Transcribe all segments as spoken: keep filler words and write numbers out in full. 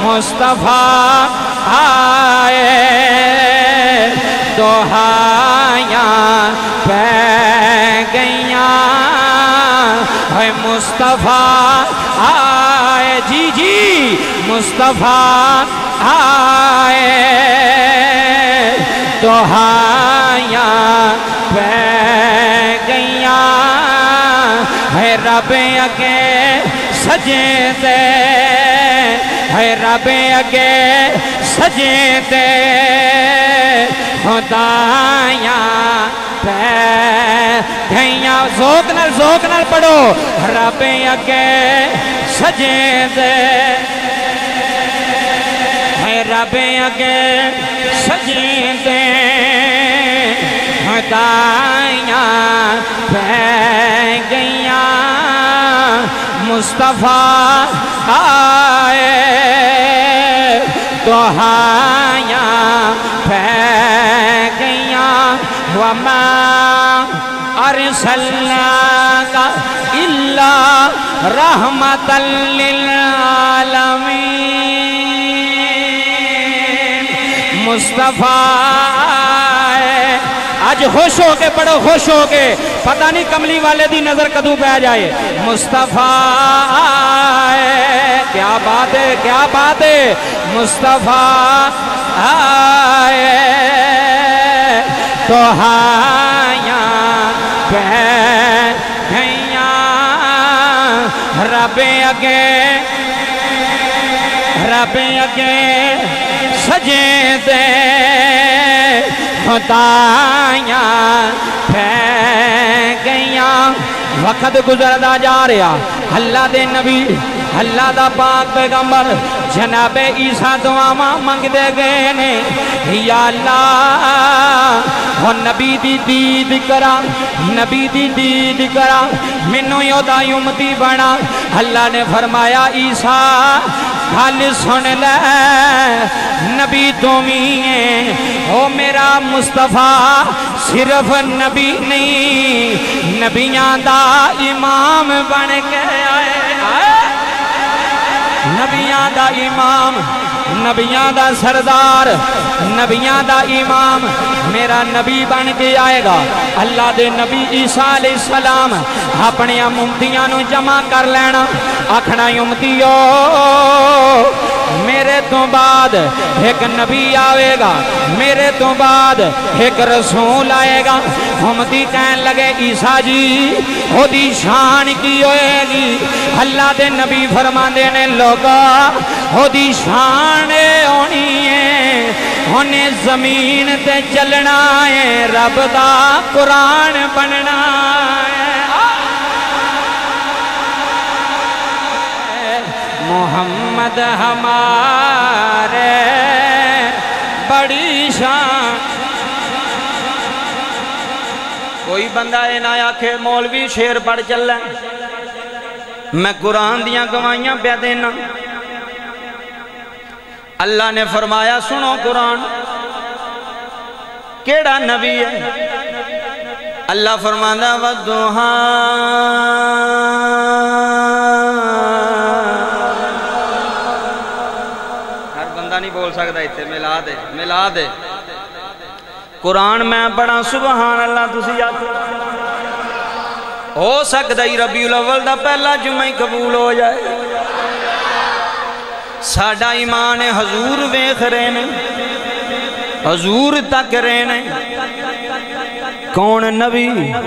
مصطفیٰ آئے دہائیاں پہ گئیاں ہے مصطفیٰ آئے جی جی مصطفیٰ آئے دہائیاں پہ گئیاں ہے رب اگے سجے دے ہے رب اگے سجے دے خدایاں پہ گئیاں ذوق نال ذوق نال پڑھو رب اگے سجے دے ہے رب اگے سجے دے خدایاں پہ گئیاں مصطفیٰ آئے دہائیاں پہ گئیاں وما ارسلناک الا رحمۃ للعالمین مصطفیٰ آئے آج خوش ہو کے پڑھو خوش ہو کے پتہ نہیں کملی والے دی نظر کدوں پہ جائے مصطفیٰ آئے کیا بات ہے کیا بات ہے مصطفیٰ آئے دہائیاں پہ گئیاں رب اگے رب اگے سجے دے خدایاں پہ گئیاں وقت گزردا جا رہا اللہ دے نبی اللہ دا پاک پیغمبر جناب عیسیٰ دعاواں منگ دے گئے نے یا اللہ وہ نبی دی دید کرا نبی دی دید کرا منو یودا یمتی بنا اللہ نے فرمایا عیسیٰ گل سن لے نبی تمہیں ہیں او میرا مصطفیٰ صرف نبی نہیں نبیاں دا امام بن کے آئے نبیاں دا امام نبیاں دا سردار نبیاں دا امام میرا نبی بن کے آئے گا اللہ دے نبی عیسیٰ علیہ السلام اپنی امتیاں نو جمع کر لینا آکھنا امتیو میرے تو بعد ایک نبی آئے گا میرے تو بعد ایک رسول آئے گا امتی کہن لگے عیسیٰ جی ہو دی شان کی ہوئے گی اللہ دے نبی فرما دینے لوگا ہو دی شان ہونی ہے ہونے زمین تے چلنا ہے رب دا قرآن بننا ہے محمد ہمارے بڑی شان کوئی بندہ اے نہ آکھے مولوی شیر پڑھ چل رہا میں قرآن دیاں گوائیاں پہ دینا اللہ نے فرمایا سنو قرآن کیڑا نبی ہے اللہ فرمانا وَالضُّحَا ہر بندہ نہیں بول سکتا اتنے ملا دے ملا دے قرآن میں پڑھا سبحان اللہ تسی آکھو ہو سکتا ہی ربیع الاول دا پہلا جمعہ قبول ہو جائے ساڑھا ایمان حضور ویخ رہنے حضور تک رہنے کون نبی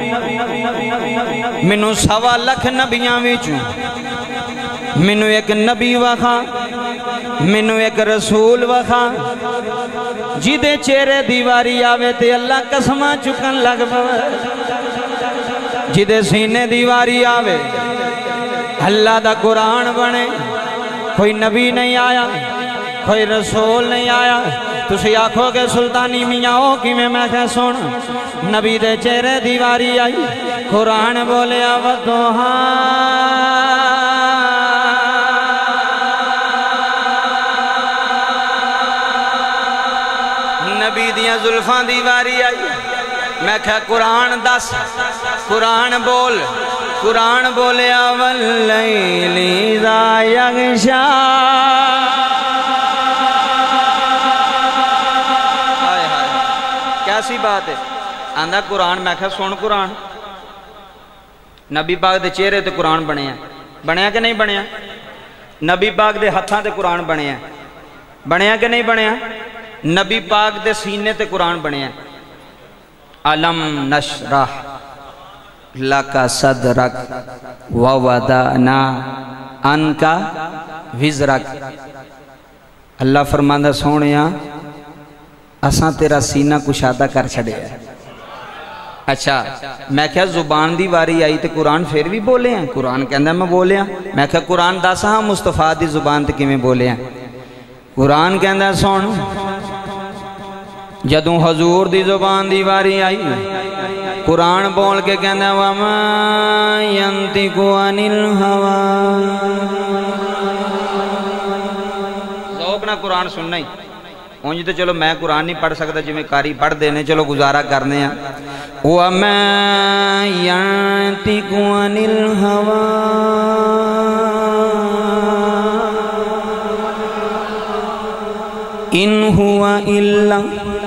منو سوا لکھ نبیاں ویچوں منو ایک نبی وخا منو ایک رسول وخا جیدے چہرے دیواری آوے تے اللہ قسمہ چکن لگ پوے جیدے سینے دیواری آوے اللہ دا قرآن بنے کوئی نبی نہیں آیا کوئی رسول نہیں آیا تسی آنکھو کہ سلطانی میاں ہو کی میں میں کہ سن نبی دے چہرے دیواری آئی قرآن بولے وَالضُّحَا نبی دیاں زلفاں دیواری آئی میں کہ قرآن دس قرآن بول قرآن بولے وَاللَّيْلِ إِذَا يَغْشَىٰ سی بات ہے آندہ قرآن میں کہا سن قرآن نبی پاک دے چہرے تے قرآن بنے ہیں بنے ہیں کہ نہیں بنے ہیں نبی پاک دے ہتھاں تے قرآن بنے ہیں بنے ہیں کہ نہیں بنے ہیں نبی پاک دے سینے تے قرآن بنے ہیں علم نشرح لکا صدرک ووضعنا انکا وزرک اللہ فرماندہ سونیا اساں تیرا سینہ کشادہ کر چھڑے ہیں اچھا میں کہا زبان دی واری آئی تے قرآن پھر بھی بولے ہیں قرآن کہندہ میں بولے ہیں میں کہا قرآن داسا ہاں مصطفیٰ دی زبان تے کی میں بولے ہیں قرآن کہندہ سون جدوں حضور دی زبان دی واری آئی قرآن بول کے کہندہ وَمَا يَنْتِقُ عَنِ الْهَوَىٰ ذوق نہ قرآن سننا ہی اونجی تو چلو میں قرآن نہیں پڑھ سکتا جو میں کاری پڑھ دینے چلو گزارہ کرنے ہیں وَمَا يَنْتِقُ عَنِ الْهَوَىٰ إِنْ هُوَ إِلَّا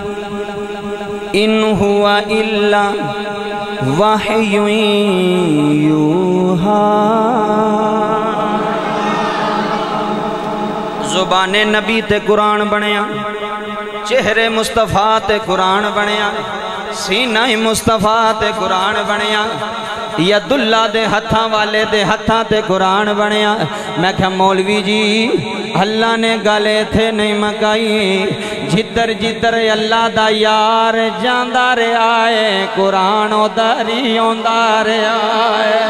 إِنْ هُوَ إِلَّا وَحْيٌ يُوحَىٰ زبان نبی تے قرآن بنیا چہرے مصطفیٰ تے قرآن بنیا سینہ مصطفیٰ تے قرآن بنیا ید اللہ دے ہتھاں والے دے ہتھاں تے قرآن بنیا میں کہا مولوی جی اللہ نے گالے تھے نہیں مکائی جدر جدر اللہ دا یار جاندہ رے آئے قرآن ادھری ہوندہ رے آئے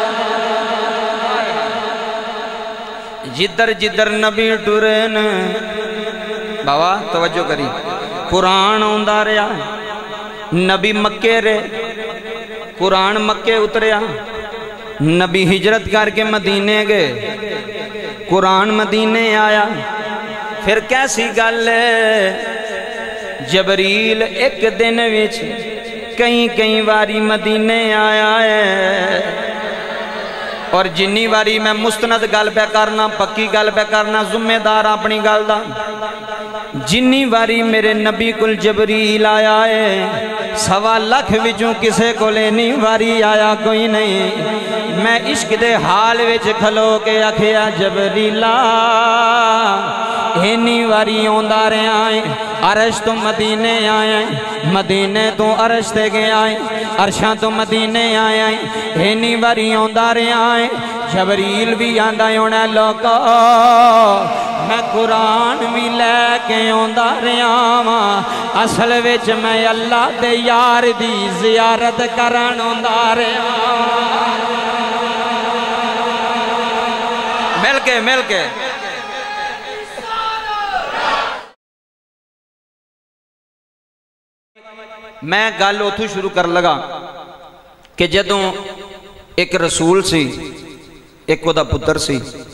جدر جدر نبی ٹورین بابا توجہ کری قرآن ہوندہ رے آئے نبی مکے رے قرآن مکے اتریا نبی ہجرت کر کے مدینے گئے قرآن مدینے آیا پھر کیسی گل ہے جبریل ایک دن وچ کئی کئی واری مدینے آیا ہے اور جنی واری میں مستند گل پہ کرنا پکی گل پہ کرنا ذمہ دار اپنی گل دا جنی واری میرے نبی کل جبریل آیا ہے سوا لکھ وچوں کسے کو لینی واری آیا کوئی نہیں میں عشق دے حال وچ کھلو کے اکھیا جبریلا اینی واری ہوندہ رہے آئیں عرش تو مدینے آئیں مدینے تو عرش تے گئے آئیں عرشاں تو مدینے آئیں اینی واری ہوندہ رہے آئیں جبریل بھی آندہ ہونا لوکا میں قرآن بھی لے کے ہوندہ رہے آواں اصل وچ میں اللہ دے یار دی زیارت کرن ہوندہ رہے آواں مل کے مل کے میں گل اتھو شروع کر لگا کہ جدوں ایک رسول سی ایک وہ دا پتر سی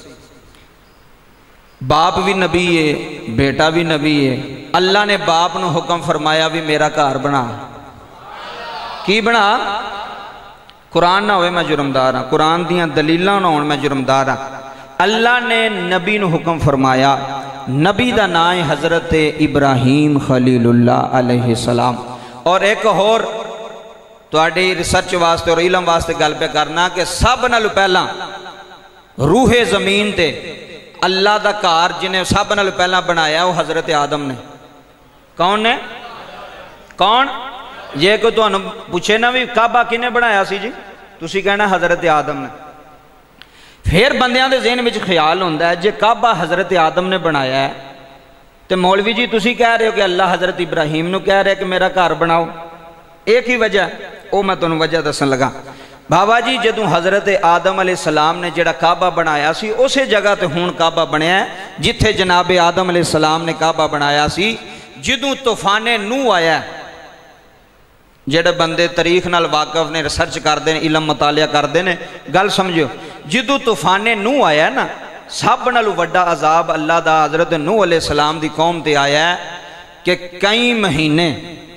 باپ بھی نبی ہے بیٹا بھی نبی ہے اللہ نے باپ نو حکم فرمایا بھی میرا گھر بنا کی بنا قرآن نہ ہوئے میں جرمدار ہاں قرآن دیاں دلیلاں نہ ہون میں جرمدار ہاں اللہ نے نبی نو حکم فرمایا نبی دا نام حضرت ابراہیم خلیل اللہ علیہ السلام اور ایک اور تو آڈی ریسرچ واسطے اور علم واسطے گل پہ کرنا کہ سب نالو پہلا روح زمین تے اللہ دا کار جنہیں سب نالو پہلا بنایا وہ حضرت آدم نے کون نے کون یہ کو تو انہوں پوچھے نا بھی کعبہ کنے بنایا سی جی تُسی کہنا حضرت آدم نے پھر بندیاں دے ذہن وچ خیال ہوندہ ہے جے کعبہ حضرت آدم نے بنایا ہے تو مولوی جی تُسی کہہ رہے ہو کہ اللہ حضرت ابراہیم نو کہہ رہے کہ میرا گھر بناؤ ایک ہی وجہ او میں تنہوں وجہ دسن لگا بابا جی جدوں حضرت آدم علیہ السلام نے جڑا کعبہ بنایا سی اسے جگہ تے ہون کعبہ بنیا ہے جتھے جناب آدم علیہ السلام نے کعبہ بنایا سی جدوں طوفان نوح آیا ہے جڑے بندے تاریخ نال واقف نے ریسرچ کر دیں علم مطالعہ کر دیں گل سمجھو جدوں طوفان نوح آیا ہے نا سب نالو وڈا عذاب اللہ دا حضرت نوح علیہ السلام دی قوم تے آیا ہے کہ کئی مہینے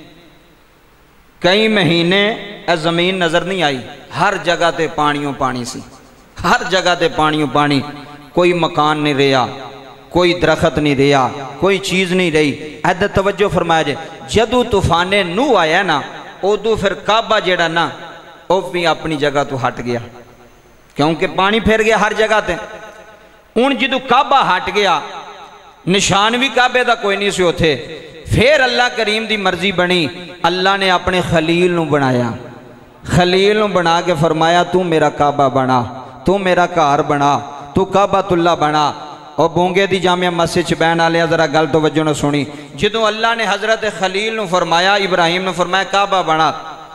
کئی مہینے اے زمین نظر نہیں آئی ہر جگہ تے پانیوں پانی سی ہر جگہ تے پانیوں پانی کوئی مکان نہیں رہا کوئی درخت نہیں رہا، کوئی چیز نہیں رہی۔ ادھر توجہ فرمایا جائے، جدو طوفان نوح آیا نا ادو پھر کعبہ جیڑا نا وہ بھی اپنی جگہ تو ہٹ گیا، کیونکہ پانی پھیر گیا ہر جگہ تے۔ ہن جدو کعبہ ہٹ گیا نشان بھی کعبے دا کوئی نہیں سی ہوتے، پھر اللہ کریم دی مرضی بنی، اللہ نے اپنے خلیل نو بنایا، خلیل نو بنا کے فرمایا تو میرا کعبہ بنا، تو میرا گھر بنا، تو کعبۃ اللہ بنا۔ اور بونگے دی جامعہ مسجد بہن والے ذرا گل توجہ نہ سنی، جدوں اللہ نے حضرت خلیل نو فرمایا، ابراہیم نے فرمایا کعبہ بنا،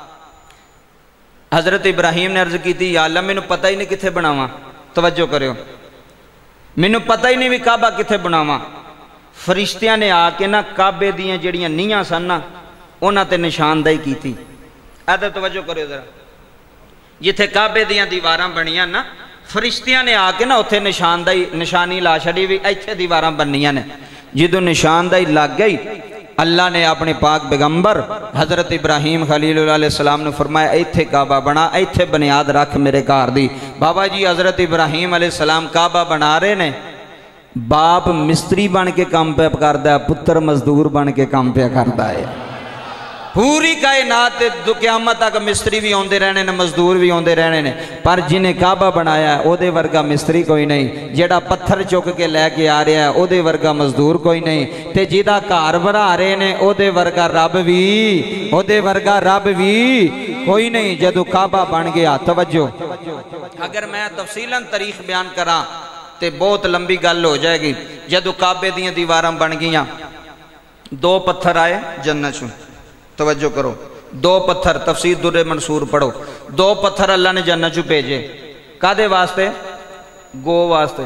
حضرت ابراہیم نے عرض کی تھی یا اللہ مینوں پتہ ہی نہیں کتھے بناواں، توجہ کریو، مینوں پتہ ہی نہیں بھی کعبہ کتھے بناواں۔ فرشتیاں نے آ کے نا کعبے دیاں جڑیاں نیاں سن نا انہاں تے نشاندہی کی تھی۔ ادھر توجہ کریو ذرا، جتھے کعبے دیاں دیواراں بنیاں نا فرشتیاں نے آ کے نا اتھے نشاندہی نشانی لا چھڑی بھی ایتھے دیواراں بنیاں نے۔ جدوں نشاندہی لگ گئی اللہ نے اپنے پاک پیغمبر حضرت ابراہیم خلیل اللہ علیہ السلام نے فرمایا ایتھے کعبہ بنا، ایتھے بنیاد رکھ میرے گھر دی۔ بابا جی حضرت ابراہیم علیہ السلام کعبہ بنا رہے نے، باپ مستری بن کے کام پہ کردا ہے، پتر مزدور بن کے کام پہ کردا ہے۔ پوری کائنات دو قیامت تک مستری بھی ہوندے رہنے نے، مزدور بھی ہوندے رہنے نے، پر جنہیں کعبہ بنایا ہے او دے ورگا مستری کوئی نہیں، جیڑا پتھر چک کے لے کے آ رہا ہے او دے ورگا مزدور کوئی نہیں، تے جیدہ گھر بنا رہے نے او دے ورگا رب بھی او دے ورگا رب بھی کوئی نہیں۔ جدو کعبہ بن گیا، توجہ اگر میں تفصیلاً تاریخ بیان کراں تے بہت لمبی گل ہو جائے گی۔ جدو کعبے دیاں دیواراں بن گیاں، دو پتھر آئے جنت چوں، توجہ کرو، دو پتھر، تفسیر در منصور پڑھو، دو پتھر اللہ نے جنت چوں بھیجے، کادے واسطے؟ گو واسطے۔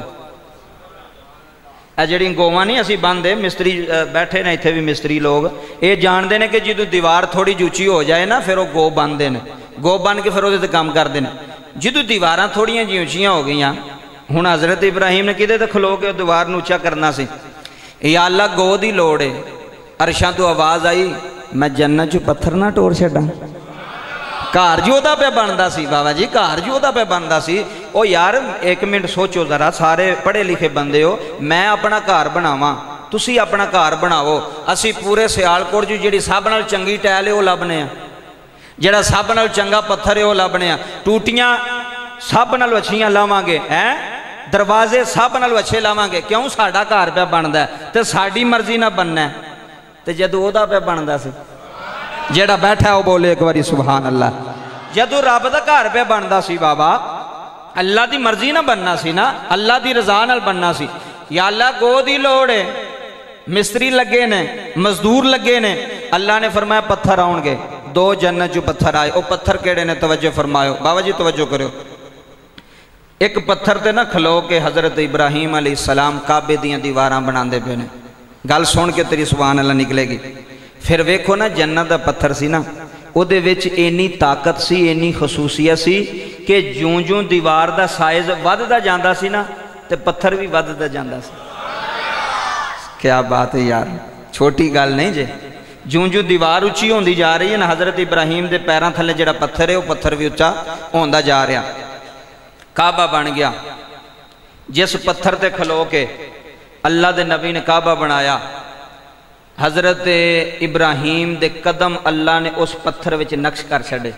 اے جڑی گواں نہیں اسی باندھے، مستری بیٹھے نے ایتھے بھی مستری لوگ، اے جان دے نے کہ جدو دیوار تھوڑی جوچی ہو جائے نا پھر وہ گو بن دے نے، گو بن کے پھر وہ دے کام کر دے نے۔ جدو دیواراں تھوڑیاں جی اونچیاں ہو گئیاں، ہن حضرت ابراہیم نے کدے تے کھلو کے دیوار نو اونچا کرنا سی، یا اللہ گو دی لوڑ ہے۔ عرشاں تو آواز آئی میں جنت چوں پتھر نہ ٹور چھڈاں، گھر جو دا پہ بندا سی بابا جی، گھر جو دا پہ بندا سی۔ او یار ایک منٹ سوچو ذرا، سارے پڑھے لکھے بندے ہو، میں اپنا گھر بناواں، تسی اپنا گھر بناؤ، اسی پورے سیالکوٹ جو جڑی سب نال چنگی ٹیل ہے وہ لبنے ہیں، جڑا سب نال چنگا پتھر ہے وہ لبنے ہیں، ٹوٹیاں سب نال اچھیاں لاواں گے، ہیں دروازے سب نال اچھے لاواں گے، کیوں؟ ساڈا گھر پہ بندا ہے تے ساڈی مرضی نہ بننا ہے، تے جدو او دا پہ بندا سی، جیڑا بیٹھا ہے وہ بولے ایک باری سبحان اللہ۔ جدو رب دا گھر پہ بندا سی بابا، اللہ دی مرضی نہ بننا سی نا، اللہ دی رضا نال بننا سی۔ یا اللہ گو دی لوڑ ہے، مستری لگے نے، مزدور لگے نے، اللہ نے فرمایا پتھر آؤں گے، دو جنت جو پتھر آئے، او پتھر کیڑے نے؟ توجہ فرمایو بابا جی، توجہ کرو۔ ایک پتھر تے نہ کھلو کے حضرت ابراہیم علیہ السلام کعبے دیاں دیواراں بناندے پے نے، گل سن کے تیری سبحان اللہ نکلے گی۔ پھر ویکھو نا جنت دا پتھر سی نا، او دے وچ اینی طاقت سی، اینی خصوصیت سی کہ جوں جوں دیوار دا سائز وددا جاندا سی نا تے پتھر بھی وددا جاندا سی۔ کیا بات ہے یار، چھوٹی گل نہیں جے، جوں جوں دیوار اچھی ہوندی جا رہی ہے نا، حضرت ابراہیم دے پیراں تھلے جڑا پتھر ہے وہ پتھر بھی اچھا ہوندا جا رہا۔ کعبہ بن گیا، جس پتھر تے کھلو کے اللہ دے نبی نے کعبہ بنایا، حضرت ابراہیم دے قدم اللہ نے اس پتھر وچ نقش کر چھڑے۔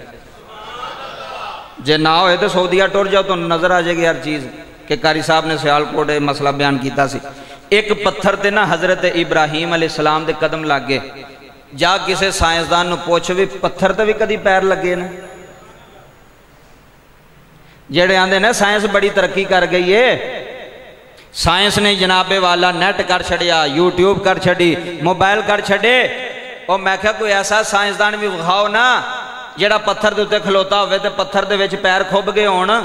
جے نہ ہوئے تو سعودیہ ٹور جاؤ تو نظر آ جائے گی ہر چیز، کہ قاری صاحب نے سیالکوٹ مسئلہ بیان کیتا سی۔ ایک پتھر تے نا حضرت ابراہیم علیہ السلام دے قدم لگ گئے۔ جا کسے سائنسدان نو پوچھ بھی پتھر تے بھی کدی پیر لگے نا؟ جڑے آندے نا سائنس بڑی ترقی کر گئی ہے، سائنس نے جناب والا نیٹ کر چھڑیا، یوٹیوب کر چھڑی، موبائل کر چھڑے، اور میں کہا کوئی ایسا سائنسدان بھی بخاؤ نا جڑا پتھر دے تے کھلوتا ہوئے تے پتھر دے وچ پیر کھوب گئے ہونا۔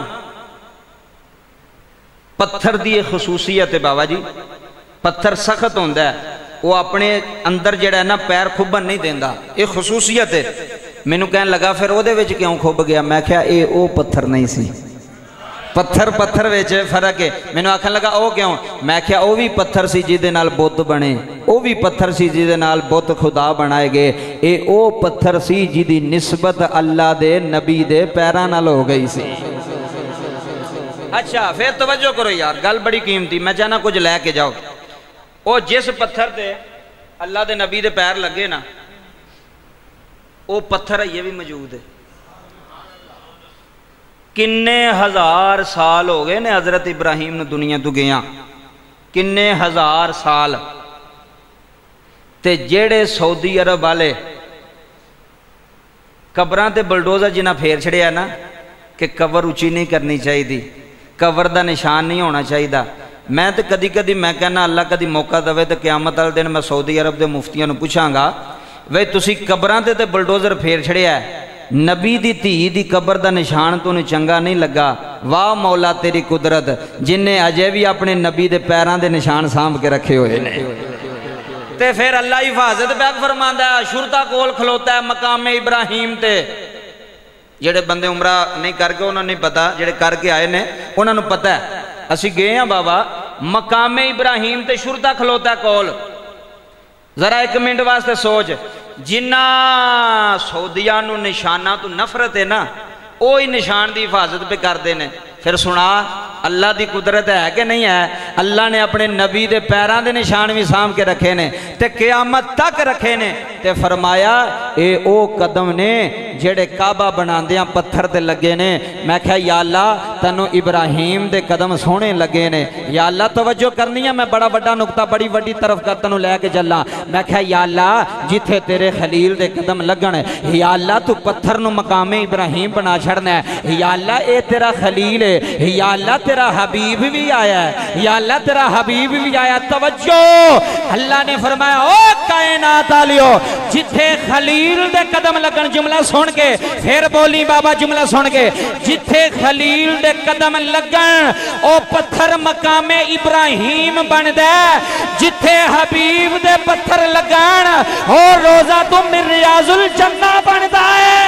پتھر دی خصوصیت ہے بابا جی، پتھر سخت ہوندا ہے، وہ اپنے اندر جڑا ہے نا پیر کھوبن نہیں دیندا، یہ خصوصیت ہے۔ مینوں کہنے لگا پھر او دے وچ کیوں کھوب گیا؟ میں کہا اے او پتھر نہیں سی، پتھر پتھر ویچ فرق ہے۔ میں نے آکھن لگا او کیوں؟ میں کہا او بھی پتھر سی جی دے نال بت بنے، او بھی پتھر سی جی دے نال بت خدا بنائے گئے، اے او پتھر سی جی دی نسبت اللہ دے نبی دے پیران نال ہو گئی سی۔ اچھا پھر توجہ کرو یار، گل بڑی قیمتی، میں چاہنا کچھ لے کے جاؤ۔ وہ جس پتھر تے اللہ دے نبی دے پیر لگے نا وہ پتھر ہے یہ بھی موجود ہے. کنے ہزار سال ہو گئے نے حضرت ابراہیم نے دنیا تو گیا, کنے ہزار سال. تے جیڑے سعودی عرب والے قبراں تے بلڈوزر جنہ پھیر چھڑیا نا کہ قبر اچھی نہیں کرنی چاہیے, قبر دا نشان نہیں ہونا چاہیے. میں تے کدی کدی میں کہنا اللہ کدی موقع دے تے قیامت والے دن میں سعودی عرب دے مفتیاں نو پوچھاں گا وے تسی قبراں تے تے بلڈوزر پھیر چھڑیا ہے, نبی دی دھی دی قبر دا نشان تو انہیں چنگا نہیں لگا. واہ مولا تیری قدرت جن نے اجے بھی اپنے نبی دے پیران دے نشان سانبھ کے رکھے ہوئے نے. تے پھر اللہ حفاظت بیک فرماندا ہے شرطہ کول کھلوتا ہے مقام ابراہیم تے. جڑے بندے عمرہ نہیں کر کے انہوں نے نہیں پتا, جڑے کر کے آئے نے انہوں نے پتہ ہے. اسی گئے ہیں بابا مقام ابراہیم تے شرطہ کھلوتا ہے کول. ذرا ایک منٹ واسطے سوچ, جنہ سعودیاں نو نشانہ تو نفرت ہے نا وہی نشان دی حفاظت پہ کر دینے. پھر سنا اللہ دی قدرت ہے کہ نہیں ہے. اللہ نے اپنے نبی دے پیران دے نشان بھی سام کے رکھے نے تے قیامت تک رکھے نے. تے فرمایا اے او قدم نے جڑے کعبہ بناندیاں پتھر تے لگے نے. میں کہا یا اللہ تنو ابراہیم دے قدم سونے لگے نے. یا اللہ توجہ کرنی ہے, میں بڑا بڑا نقطہ بڑی بڑی طرف کا تنو لے کے جلا. میں کہا یا اللہ جتھے تیرے خلیل دے قدم لگن, یا اللہ تو پتھر نو مقام ابراہیم بنا چھڑنا ہے. یا اللہ اے تیرا خلیل ہے, یا اللہ تیرا حبیب بھی آیا ہے, یا اللہ تیرا حبیب بھی آیا. توجہ اللہ نے فرمایا او کائنات آلیو جتھے خلیل دے قدم لگن, جملہ سن کے پھر بولی بابا جملہ سن کے, جتھے خلیل دے قدم لگن او پتھر مقام ابراہیم بن دے. جتھے حبیب دے پتھر لگن او روزہ تو من ریاض الجنہ بن دائے.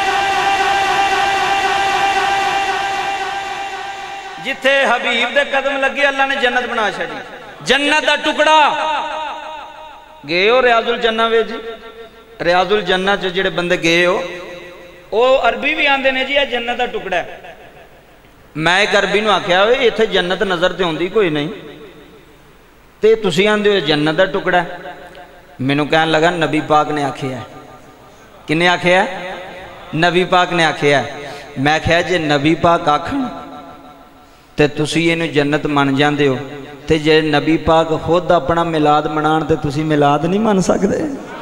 جتھے حبیب دے قدم لگے اللہ نے جنت بنا چھڑی. جنت دا ٹکڑا گئے ہو ریاض الجنہ وے جی, ریاض الجنہ جو جڑے بندے گئے ہو او عربی بھی آندے نے جی یہ جنت دا ٹکڑا ہے. میں ایک عربی نو آکھیا ہوئے یہ تھے جنت نظر تے ہوندی کوئی نہیں تے تسی آندے ہو جنت دا ٹکڑا ہے. میں نو کہنے لگا نبی پاک نے آکھیا ہے. کنے آکھیا ہے؟ نبی پاک نے آکھیا ہے. میں کہا جے نبی پاک آکھن تے تسی یہ جنت من جاندے ہو تے جے نبی پاک خود اپنا ملاد منان تے تسی ملاد نہیں من سکدے,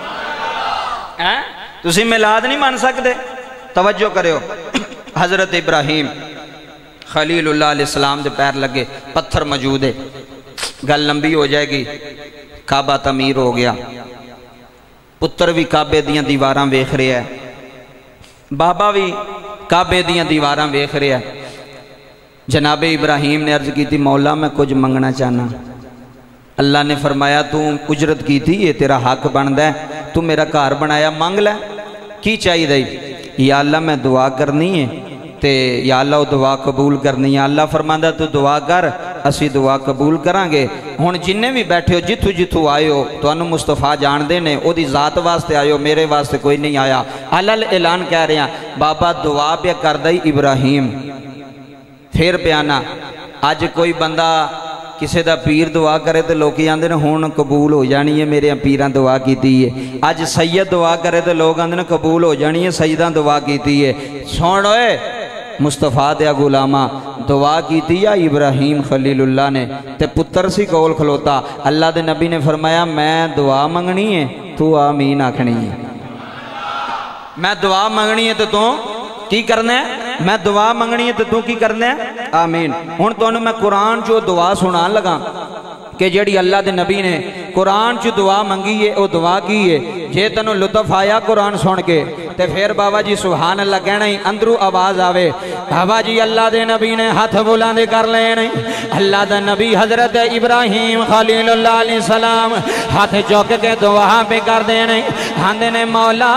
تسی ملاد نہیں من سکدے. توجہ کرے ہو حضرت ابراہیم خلیل اللہ علیہ السلام دے پیر لگے, پتھر موجود ہے. گل لمبی ہو جائے گی. کعبہ تعمیر ہو گیا, پتر بھی کعبے دیاں دیواراں ویکھ رہے ہیں, بابا بھی کعبے دیاں دیواراں ویکھ رہے ہیں. جناب ابراہیم نے عرض کی تھی مولا میں کچھ منگنا چاہنا. اللہ نے فرمایا تو اجرت کی تھی یہ تیرا حق بند ہے, تو میرا گھر بنایا مانگ لے کی چاہیے دائی. یا اللہ میں دعا کرنی ہے تے یا اللہ وہ دعا قبول کرنی ہے. اللہ فرماندہ تو دعا کر اسی دعا قبول کرانگے. ہون جننے بھی بیٹھے ہو جتھو جتھو آئے ہو تو انہوں مصطفیٰ جان دینے او دی ذات واسطے آئے ہو, میرے واسطے کوئی نہیں آیا. علل اعلان کہہ رہے ہیں بابا دعا پہ کر دائی ابراہیم. پھر پیانا آج کوئی بندہ کسے دا پیر دعا کرے تو لوگ آندے نے ہون قبول ہو جانی ہے میرے پیران دعا کی دی ہے. آج سید دعا کرے تو لوگ آندے نے قبول ہو جانی ہے سیدان دعا کی دی ہے. سوڑوئے مصطفیٰ دیا غلامہ دعا کی تھی یا ابراہیم خلیل اللہ نے تے پتر سی کول کھلوتا. اللہ دے نبی نے فرمایا میں دعا منگنی ہے تو آمین آکھنی ہے. میں دعا منگنی ہے تو تو کی کرنا ہے, میں دعا منگنی ہے تو تو کی کرنا ہے آمین. ہون تو انہوں میں قرآن جو دعا سنان لگا کہ جیڑی اللہ دے نبی نے قرآن جو دعا منگی ہے وہ دعا کی ہے. جے تنو لطف آیا قرآن سن کے تے پھر بابا جی سبحان اللہ کہنا ہی اندرو آواز آوے بابا جی اللہ دے نبی نے ہاتھ بلاندے کر لینے. اللہ دے نبی حضرت ابراہیم خلیل اللہ علیہ السلام ہاتھ چوک کے دعا پہ کر دینے. ہاندے نے مولا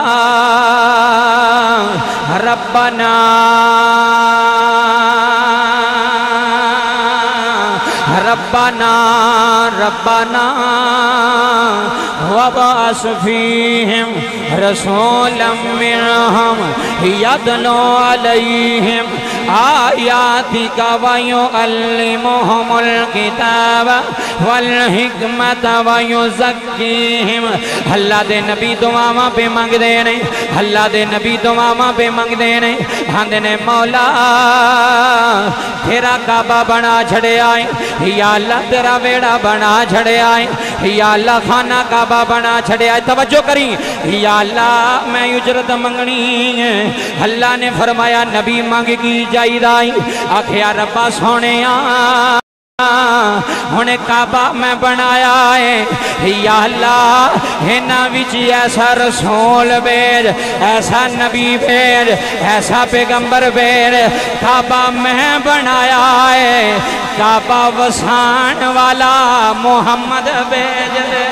ربنا ربنا ربنا وبعث فيهم رسولا منهم يتلو عليهم آیاتک ویعلمہم الکتاب والحکمت ویزکیہم۔ اللہ دے نبی دعاواں پہ منگ دینے، اللہ دے نبی دعاواں پہ منگ دینے، ہاندے نے مولا تیرا کعبہ بنا چھڑے آئے، یا اللہ تیرا ویڑا بنا چھڑے آئے، یا اللہ خانہ کعبہ بنا چھڑے آئے۔ توجہ کریں، یا اللہ میں اجرت منگنی ہے۔ اللہ نے فرمایا نبی مانگ کی جائی دائی، آکھیا ربا سونے آن ہونے کعبہ میں بنایا ہے، یا اللہ ہینا وچی ایسا رسول بھیج، ایسا نبی بھیج، ایسا پیغمبر بھیج، کعبہ میں بنایا ہے، کعبہ وسان والا محمد بھیج دے۔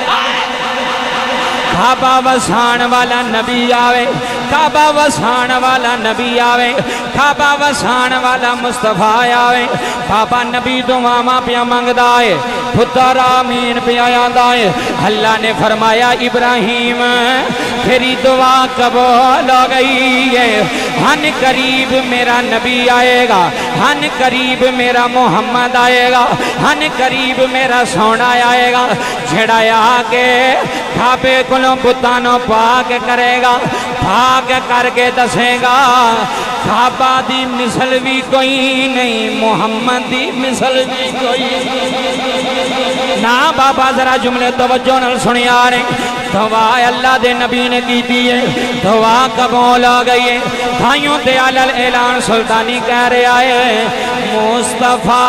کعبہ وسان والا نبی آوے، کعبہ وسان والا نبی آوے، کعبہ وسان والا مصطفیٰ آوے۔ بابا نبی دعاواں پیا منگ دائے، پتر آمین پیا دائے۔ اللہ نے فرمایا ابراہیم تیری دعا قبول ہو گئی ہے، ہن قریب میرا نبی آئے گا، ہن قریب میرا محمد آئے گا، ہن قریب میرا سونا آئے گا، جھڑا آکے کعبے کلوں بتانوں پاک کرے گا، پاک کر کے دسے گا کعبہ دی مثل بھی کوئی نہیں، محمد دی مثل بھی کوئی نہیں۔ نا بابا ذرا جملے توجہ نل سنی آ رہے، دعا اللہ دے نبی نے کی دیئے، دعا قبول ہو گئی ہے۔ بھائیوں تے علل اعلان سلطانی کہہ رہے آئے مصطفیٰ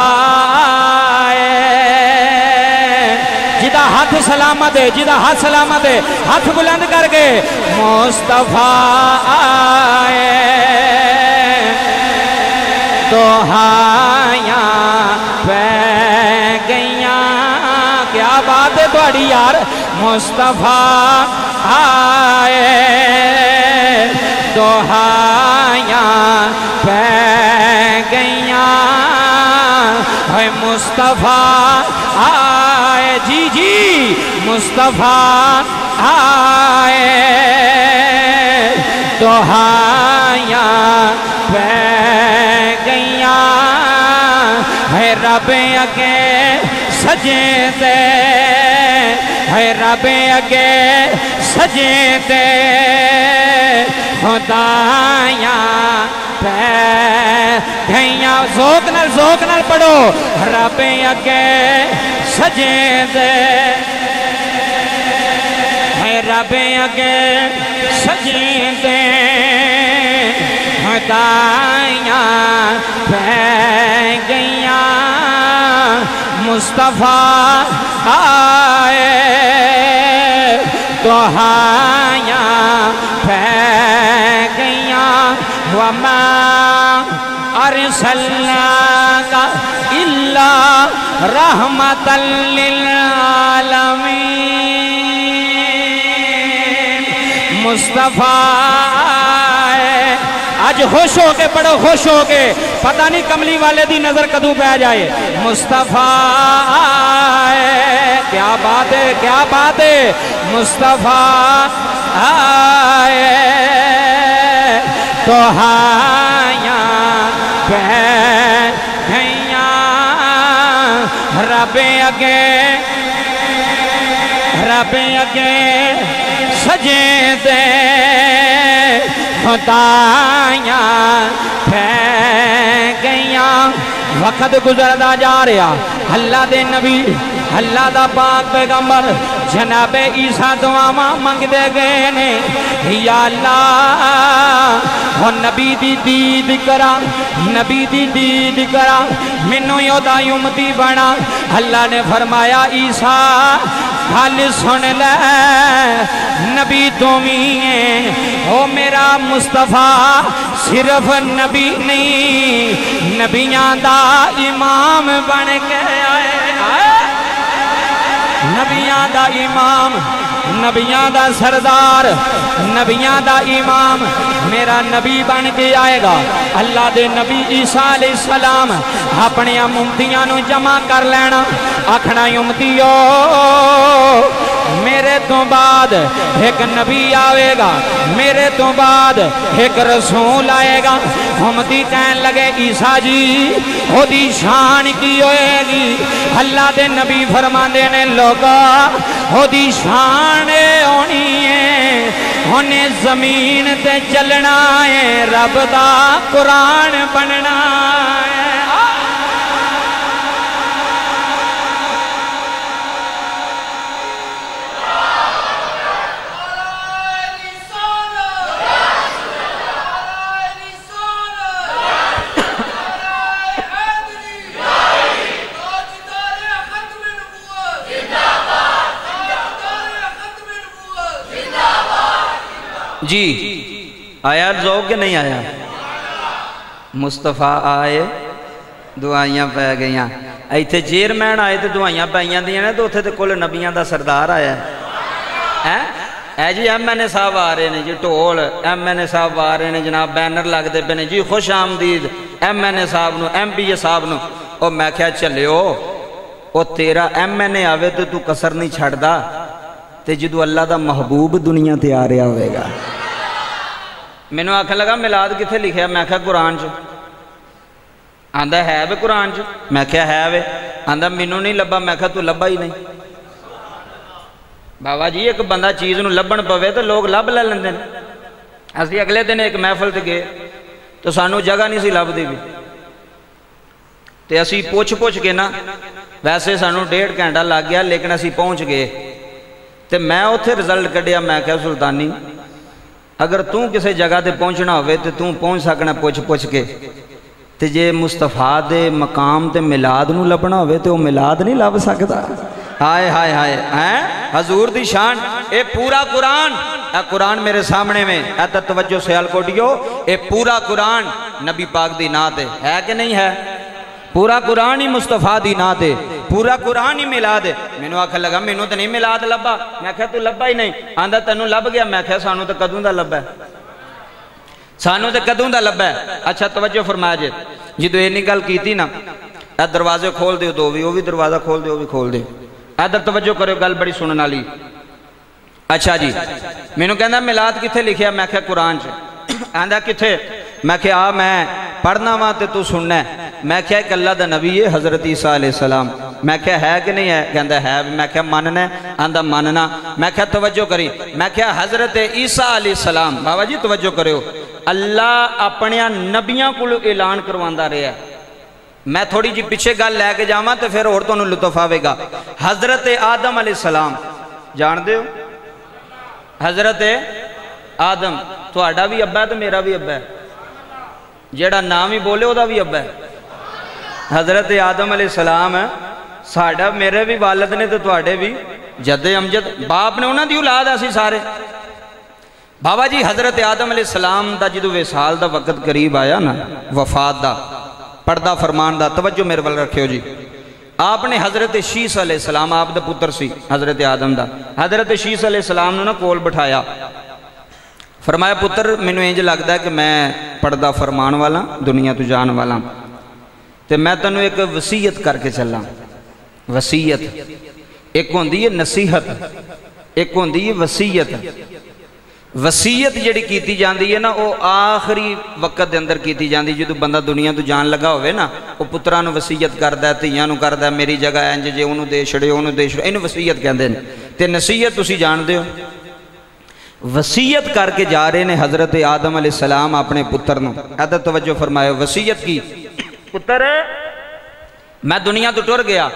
جدہ ہاتھ سلامت ہے، جدہ ہاتھ سلامت ہے، ہاتھ بلند کر کے مصطفیٰ آئے تو ہائیاں پہ گئیاں۔ کیا بات ہے توڑی یار، مصطفیٰ آئے تو ہائیاں پہ گئیاں، ہے مصطفیٰ آئے، جی جی مصطفیٰ آئے تو ہائیاں پہ گئیاں، ہے رب اگے سجے دے، ہے رب اگے سجے دے، خدایاں پہ گئیاں۔ ذوق نال ذوق نال پڑھو، رب اگے سجے دے، ہے رب اگے سجے دے، خدایاں پہ گئیاں، مصطفیٰ آئے تو ہائیاں پہ گئیاں۔ وَمَا أَرْسَلْنَاكَ إِلَّا رَحْمَةً لِلْعَالَمِينَ۔ مصطفیٰ آئے، آج خوش ہو کے پڑھو، خوش ہو کے، پتہ نہیں کملی والے دی نظر کدوں پہ جائے۔ مصطفیٰ آئے، کیا بات ہے، کیا بات ہے، مصطفیٰ آئے تو ہائیاں پہ گئیاں، رب اگے رب اگے سجے دے، خدایاں پہ گئیاں۔ وقت گزردا جا رہا، اللہ دے نبی، اللہ دا پاک پیغمبر جناب عیسیٰ دعاواں منگ دے گئے نے، یا اللہ وہ نبی دی دید کرا، نبی دی دید کرا، منو یودا یمتی بنا۔ اللہ نے فرمایا عیسیٰ گل سن لے، نبی تمہیں ہیں، او میرا مصطفیٰ صرف نبی نہیں، نبیاں دا امام بن کے آئے، نبیاں دا امام، نبیاں دا سردار، نبیاں دا امام، میرا نبی بن کے آئے گا۔ اللہ دے نبی عیسیٰ علیہ السلام اپنی امتیاں نو جمع کر لینا، آکھنا امتیو میرے تو بعد ایک نبی آئے گا، میرے تو بعد ایک رسول آئے گا۔ امتی کہن لگے عیسیٰ جی او دی شان کی ہوئے گی؟ اللہ دے نبی فرماندے نے لوگا او دی شان ہونی ہے، انہیں زمین تے چلنا ہے، رب دا قرآن بننا ہے۔ جی آیا ذوق کہ نہیں آیا؟ مصطفیٰ آئے دعائیاں پہ گئیاں، ایتھے چیئرمین آئے تو دعائیاں پہیاں دیاں نے، تو اتھے تے کل نبیاں دا سردار آیا ہے۔ اے جی ایم این اے صاحب آ رہے ہیں جی ٹول، ایم این اے صاحب آ رہے ہیں جناب، بینر لگ دے پہ جی خوش آمدید ایم این اے صاحب نو، ایم پی اے صاحب نو۔ او میں کیا چلے ہو او تیرا ایم این اے آوے تو تو کسر نہیں چھڑ دا، تے جدو اللہ دا محبوب دنیا تے آ رہا ہوئے گا۔ میں نے آکھا لگا میلاد کتھے لکھیا؟ میں کہا قرآن چ۔ آندہ ہے بے قرآن چ؟ میں کہا ہے بے۔ آندہ مینوں نہیں لبا، میں کہا تو لبا ہی نہیں۔ بابا جی ایک بندہ چیز نو لبن پوے تو لوگ لب لے لندے ہیں۔ اسی اگلے دن ایک محفل تے گئے تو سانو جگہ نہیں سی لب دی بھی، تے اسی پوچھ پوچھ کے نا، ویسے سانو ڈیڑھ گھنٹہ لگ گیا لیکن اسی پہنچ گئے، تے میں اتھے رزلٹ کڈیا۔ میں کہا سلطانی اگر توں کسے جگہ تے پہنچنا ہوئے تے توں پہنچ سکنا پوچھ پوچھ کے، تے جے مصطفیٰ دے مقام تے ملاد نو لبنا ہوئے تے وہ ملاد نہیں لب سکتا۔ ہائے ہائے ہائے ہیں حضور دی شان، اے پورا قرآن، اے قرآن میرے سامنے میں، اے تا توجہ سیال کوٹیو، اے پورا قرآن نبی پاک دی نات ہے، ہے کہ نہیں ہے؟ پورا قرآن ہی مصطفیٰ دی نات ہے، پورا قرآن ہی ملاد ہے۔ میں نے آکھا لگا میں نے تو نہیں ملاد لبا، میں کہا تو لبا ہی نہیں۔ آندہ تنو لب گیا، میں کہا سانو تو قدوں دا لبا ہے، سانو تو قدوں دا لبا ہے۔ اچھا توجہ فرمایا جے جی دو اینی گل کی تھی نا، اے دروازے کھول دیو دو بھی، وہ بھی دروازہ کھول دیو، وہ بھی کھول دیو۔ ادھر توجہ کرو گل بڑی سننا لی۔ اچھا جی میں نے کہنا ملاد کتھے لکھیا؟ میں کہا قرآن چ۔ آندہ کتھے؟ میں کہا آ میں پڑھنا وہاں تے تو سننا ہے۔ میں کہا ایک اللہ دا نبی ہے حضرت عیسیٰ علیہ السلام۔ میں کہا ہے کہ نہیں ہے؟ کہندہ ہے۔ میں کہا ماننا ہے؟ آندہ ماننا۔ میں کہا توجہ کری، میں کہا حضرت عیسیٰ علیہ السلام، بابا جی توجہ کرو، اللہ اپنے نبیاں کو اعلان کرواندہ رہے ہیں۔ میں تھوڑی جی پیچھے گل لے کے جاواں تو پھر عورتوں نے لطف آوے گا۔ حضرت آدم علیہ السلام جان دے ہو؟ حضرت آدم تہاڈا بھی ابا ہے تو میرا بھی ابا ہے، جیڑا نام ہی بولے وہ دا بھی ابا ہے۔ حضرت آدم علیہ السلام ساڈا میرے بھی والد نے تو تہاڈے بھی جد امجد، باپ نے انہاں دی اولاد اسی سارے۔ بابا جی حضرت آدم علیہ السلام دا جدو وصال دا وقت قریب آیا نا، وفات دا پردہ فرمان دا، توجہ میرے ول رکھیو جی، آپ نے حضرت شیس علیہ السلام، آپ دا پتر سی حضرت آدم دا، حضرت شیس علیہ السلام نے نا کول بٹھایا، فرمایا پتر مینوں انج لگدا ہے کہ میں پردہ فرمان والا دنیا تو جان والا، تے میں تینوں ایک وصیت کر کے چلاں۔ وصیت ایک ہوندی ہے نصیحت، ایک ہوندی ہے وصیت۔ وصیت جڑی کیتی جاندی ہے نا وہ آخری وقت دے اندر کیتی جاندی، جدو بندہ دنیا تو جان لگا ہوئے نا وہ پتران نو وصیت کردا ہے، تیاں نو کردا ہے میری جگہ انج جے انہوں دے چھڑے انہوں دے چھڑے، انہوں وصیت کہندے ہیں۔ تے نصیحت تسی جان دے ہو، وصیت کر کے جا رہے نے حضرت آدم علیہ السلام اپنے پتر نو، ادھر توجہ فرمائے، وصیت کی پتر میں دنیا تو ٹر گیا،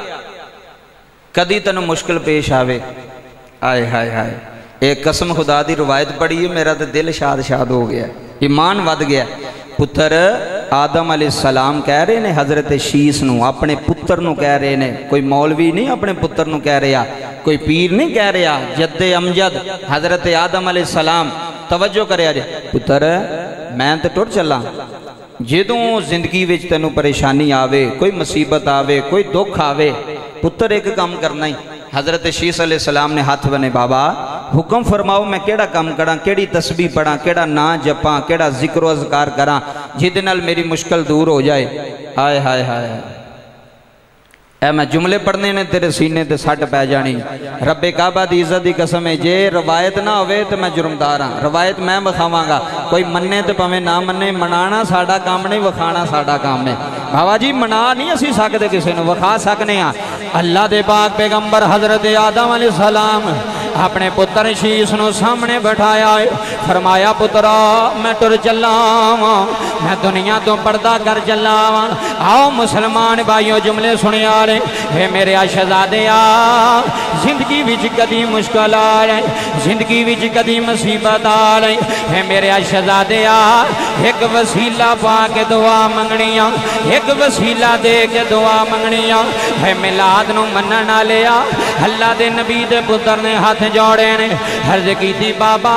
کدی تنو مشکل پیش آوے، آئے ہائے ہائے، ایک قسم خدا دی روایت پڑھی ہے، میرا تو دل شاد شاد ہو گیا، ایمان ود گیا۔ پتر آدم علیہ السلام کہہ رہے نے حضرت شیس نو، اپنے پتر نو کہہ رہے نے، کوئی مولوی نہیں اپنے پتر نو کہہ رہا، کوئی پیر نہیں کہہ رہا، جد امجد حضرت آدم علیہ السلام، توجہ کرے آجے، پتر میں تے ٹر چلا، جدوں زندگی وچ تینوں پریشانی آوے، کوئی مصیبت آوے، کوئی دکھ آوے، پتر ایک کام کرنا ہی۔ حضرت شیس علیہ السلام نے ہاتھ بنے، بابا حکم فرماؤ میں کیڑا کام کراں، کیڑی تسبیح پڑھاں، کیڑا نا جپاں، کیڑا ذکر و اذکار کراں جہدے نال میری مشکل دور ہو جائے۔ ہائے ہائے ہائے اے میں جملے پڑھنے نے تیرے سینے تے سٹ پہ جانی رب کعبہ دی عزت دی قسم ہے جے روایت نہ ہوئے تو میں جرمدار ہاں روایت میں بخاواں گا کوئی مننے تے پویں نہ مننے منانا ساڈا کام نہیں وکھانا ساڈا کام ہے بابا جی منا نہیں اسی سکتے کسی نے وکھا سکنے ہاں اللہ دے پاک پیغمبر حضرت آدم علیہ السلام اپنے پتر شیش نو سامنے بٹھایا ہے فرمایا پترا میں ٹر چلاواں میں دنیا تو پردہ کر چلاواں آؤ مسلمان بھائیوں جملے سنے آ رہے ہے میرے شہزادے آ زندگی وچ کدی مشکل آ رہے زندگی وچ کدی مصیبت آ رہی ہے میرے شہزادے آ ایک وسیلہ پا کے دعا منگنیاں ایک وسیلہ دے کے دعا منگنیاں ہے میلاد نو منن نہ لیا اللہ دے نبی دے پتر نے ہاتھ جوڑے نے عرض کی تھی بابا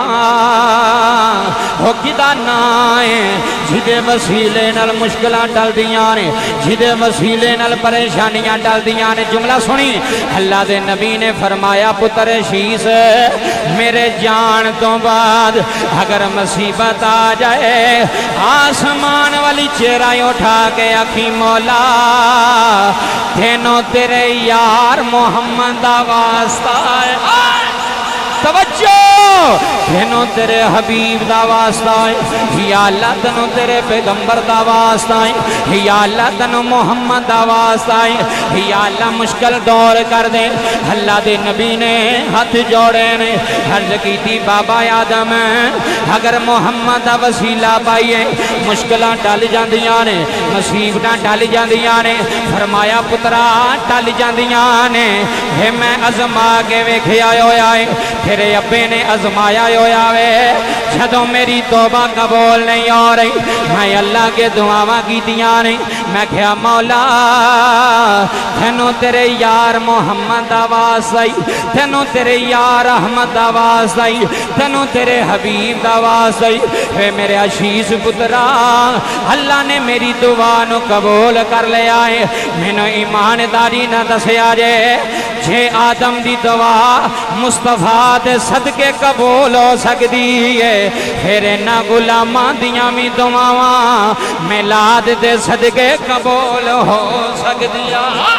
ہو کدا نائے جدے وسیلے نال مشکلہ ٹل دیاں نے جدے وسیلے نال پریشانیاں ٹل دیاں نے جملہ سنی اللہ دے نبی نے فرمایا پتر شیس میرے جان تو بعد اگر مصیبت آ جائے آسمان والی چہرہ اٹھا کے آکھی مولا تینوں تیرے یار محمد دا واسطہ ہے توجہ تینوں تیرے حبیب دا واسطہ ہے یا اللہ تینوں تیرے پیغمبر دا واسطہ ہے یا اللہ تینوں محمد دا واسطہ ہے یا اللہ مشکل دور کر دے اللہ دے نبی نے ہاتھ جوڑے نے عرض کی تھی بابا آدم اگر محمد دا وسیلہ پائیے مشکلہ ٹل جاندیاں نے مصیبتاں ٹل جاندیاں نے فرمایا پترا ٹل جاندیاں نے ہے میں ازما کے ویکھیا ہویا ہے تیرے ابے نے ازمایا ہویا وے جدوں میری توبہ قبول نہیں ہو رہی میں اللہ کے دعاواں کیتیاں نہیں میں کہا مولا تینوں تیرے یار محمد دا واسطہ تینوں تیرے یار احمد دا واسطہ تینوں تیرے حبیب دا واسطہ اے میرے عزیز پترا اللہ نے میری دعا نو قبول کر لیا ہے مینوں ایمانداری نہ دسیا جے جے آدم دی دعا مصطفیٰ دے صدقے قبول ہو سکتی ہے پھر نہ غلاماں دیاں بھی دعاواں میلاد دے صدقے قبول ہو سکتی ہے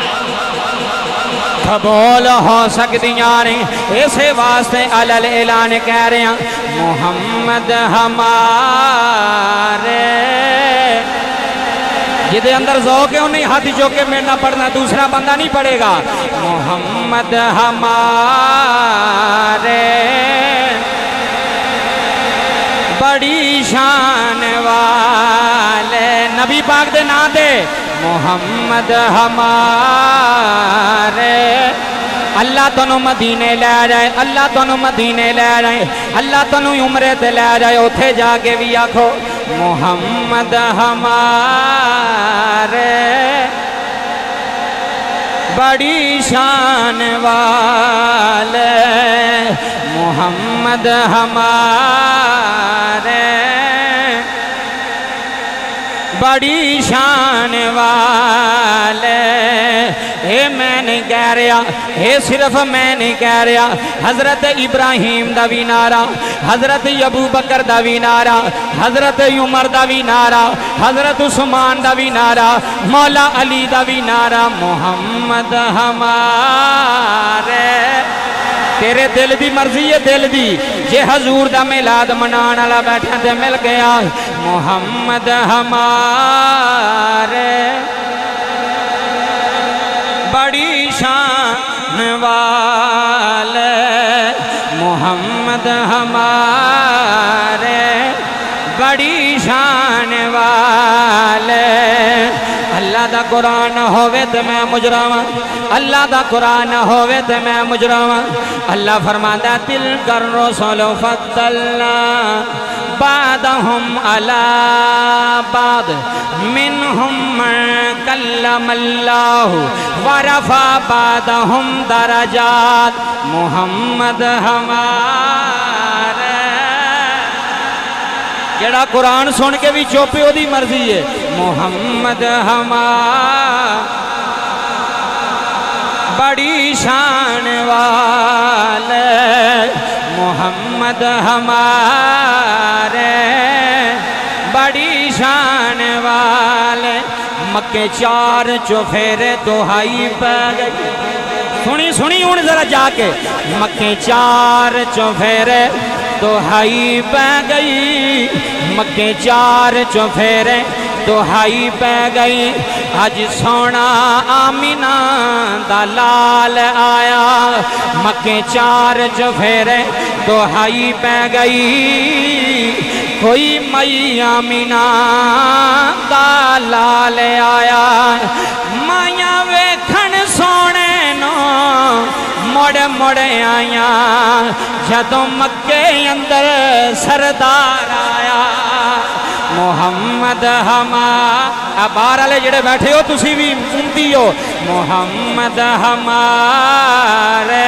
قبول ہو سکتیاں نہیں اسے واسطے علل اعلان کہہ رہے ہیں محمد ہمارے جدے اندر ذوق ہے انہیں ہاتھ جو کہ میں نہ پڑھنا دوسرا بندہ نہیں پڑھے گا محمد ہمارے بڑی شان والے نبی پاک دے نا دے محمد ہمارے اللہ تنو مدینے لے جائے اللہ تنو مدینے لے جائے اللہ تنو عمرے تے لے جائے اتھے جا کے بھی آکھو محمد ہمارے بڑی شان والے محمد ہمارے بڑی شان والے اے میں نہیں کہہ رہا اے صرف میں نہیں کہہ رہا حضرت ابراہیم دا بھی نعرہ حضرت ابو بکر دا بھی نعرہ حضرت عمر دا بھی نعرہ حضرت عثمان دا بھی نعرہ مولا علی دا بھی نعرہ محمد ہمارے تیرے دل دی مرضی ہے دل دی جے حضور دا میلاد منان والا بیٹھا تے مل گیا محمد ہمارے بڑی شان والے محمد ہمارے بڑی شان والے اللہ دا قرآن ہووے تے میں مجرم اللہ دا قرآن ہووے تے میں مجرم اللہ فرماتا تلک الرسل فضلنا بعدهم على بعض منهم من کلم اللہ ورفع بعدهم درجات محمد ہمارے جڑا قرآن سن کے بھی چوپے ہو دی مرضی ہے محمد ہمارے بڑی شان والے محمد ہمارے بڑی شان والے مکے چار چوفیرے دہائی پہ گئی سنی سنی ہوں ذرا جا کے مکے چار چوفیرے دہائی پہ گئی مکے چار چوفیرے دہائی پہ گئی اج سونا آمینہ دا لال آیا مکے چار چوفیرے دہائی پہ گئی کوئی مئی آمینہ دا لال آیا مائیاں ویکھن سونے نو مڑ مڑ آیا جدوں مکے اندر سردار آیا محمد ہمارے باہر والے جڑے بیٹھے ہو تسی بھی سنتی ہو محمد ہمارے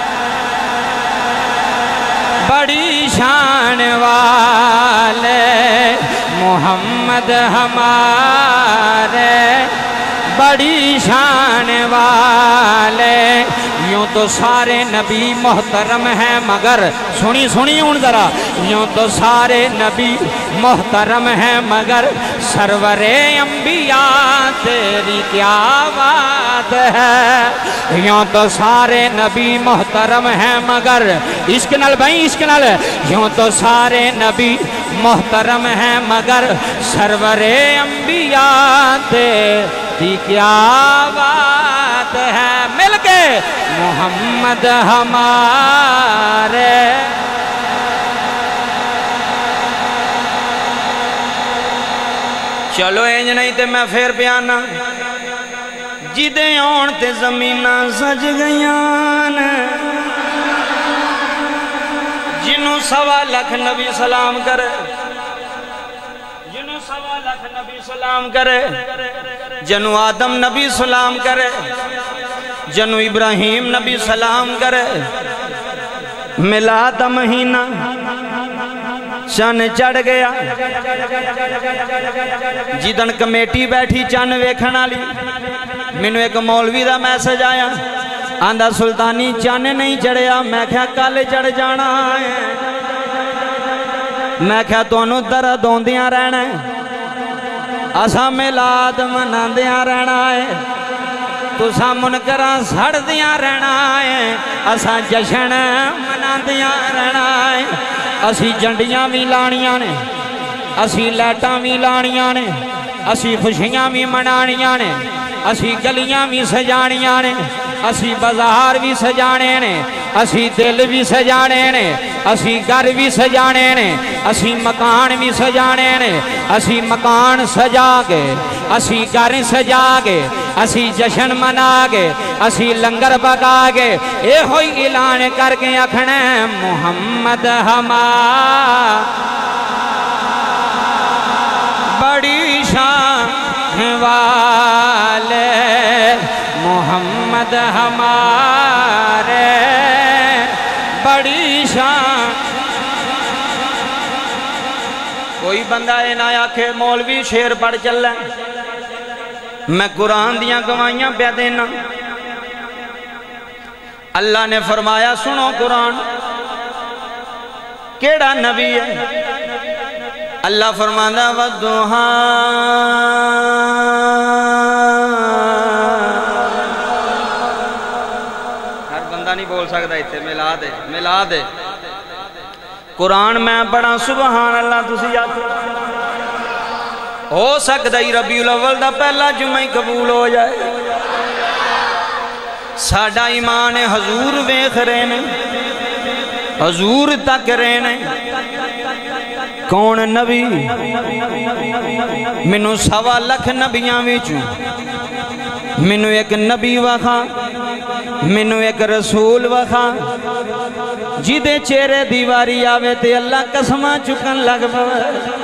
بڑی شان والے محمد ہمارے بڑی شان والے یوں تو سارے نبی محترم ہیں مگر سنی سنی ہوں ذرا یوں تو سارے نبی محترم ہیں مگر سرور انبیاء تیری کیا بات ہے یوں تو سارے نبی محترم ہیں مگر عشق نال بھائی عشق نال یوں تو سارے نبی محترم ہیں مگر سرور انبیاء تیری کیا بات ہے مل کے محمد ہمارے چلو انج نہیں تے میں پھر پیانا جدے آن تے زمینہ سج گئیان جنوں سوا لکھ نبی سلام کرے جنوں سوا لکھ نبی سلام کرے جنوں آدم نبی سلام کرے جنوں ابراہیم نبی سلام کرے میلاد مہینہ چن چڑھ گیا جدن کمیٹی بیٹھی چن ویکھن والی مینوں ایک مولوی دا میسج آیا آندا سلطانی چن نہیں چڑھیا میں کہا کل چڑھ جانا ہے میں کہا تانوں درد ہوندیاں رہنا ہے اساں میلاد مناندیاں رہنا ہے تساں منکراں سڑدیاں رہنا ہے اساں جشن مناندیاں رہنا ہے اسی جنڈیاں بھی لانیاں نے اسی لائٹاں بھی لانیاں نے اسی خوشیاں بھی منانیاں نے اسی گلیاں بھی سجانیاں نے اسی بازار بھی سجانے نے اسی دل بھی سجانے نے اسی گھر بھی سجانے نے اسی مکان بھی سجانے نے اسی مکان سجا کے اسی گھر سجا کے اسی جشن منا کے اسی لنگر پکا کے اے ہوئی اعلان کر کے آکھنا محمد ہمارے بڑی شان والے محمد ہمارے بڑی شان کوئی بندہ اے نہ آکھے مولوی شیر پڑھ چل ہے میں قرآن دیاں گوائیاں پہ دینا اللہ نے فرمایا سنو قرآن کیڑا نبی ہے اللہ فرمانا وَالضُّحَا ہر بندہ نہیں بول سکتا اتنے ملا دے ملا دے قرآن میں بڑا سبحان اللہ تسی آتے ہو سکتا ہی ربیع الاول دا پہلا جمعہ قبول ہو جائے ساڈا ایمان حضور ویکھ رہے نے حضور تک رہے نے کون نبی منو سوا لکھ نبیاں وچوں منو ایک نبی وکھا منو ایک رسول وکھا جدے چہرے دیواری آوے تے اللہ قسماں چکن لگ پوے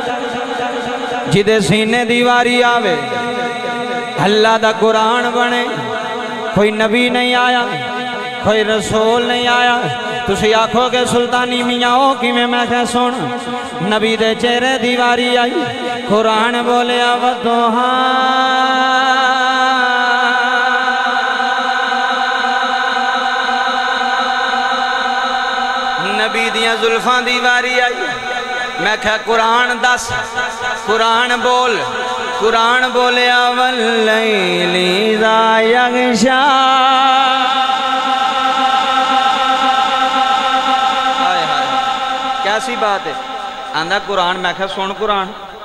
جدے سینے دیواری آوے اللہ دا قرآن بنے کوئی نبی نہیں آیا کوئی رسول نہیں آیا تسی آکھو کہ سلطانی میاں ہو کی میں میں کہہ سن نبی دے چہرے دیواری آئی قرآن بولیا وَالضُّحَا نبی دیاں زلفاں دیواری آئی میں کہا قرآن دس قرآن بول قرآن بولیا واللیل اذا یغشا کیسی بات ہے آندھا قرآن میں کہا سن قرآن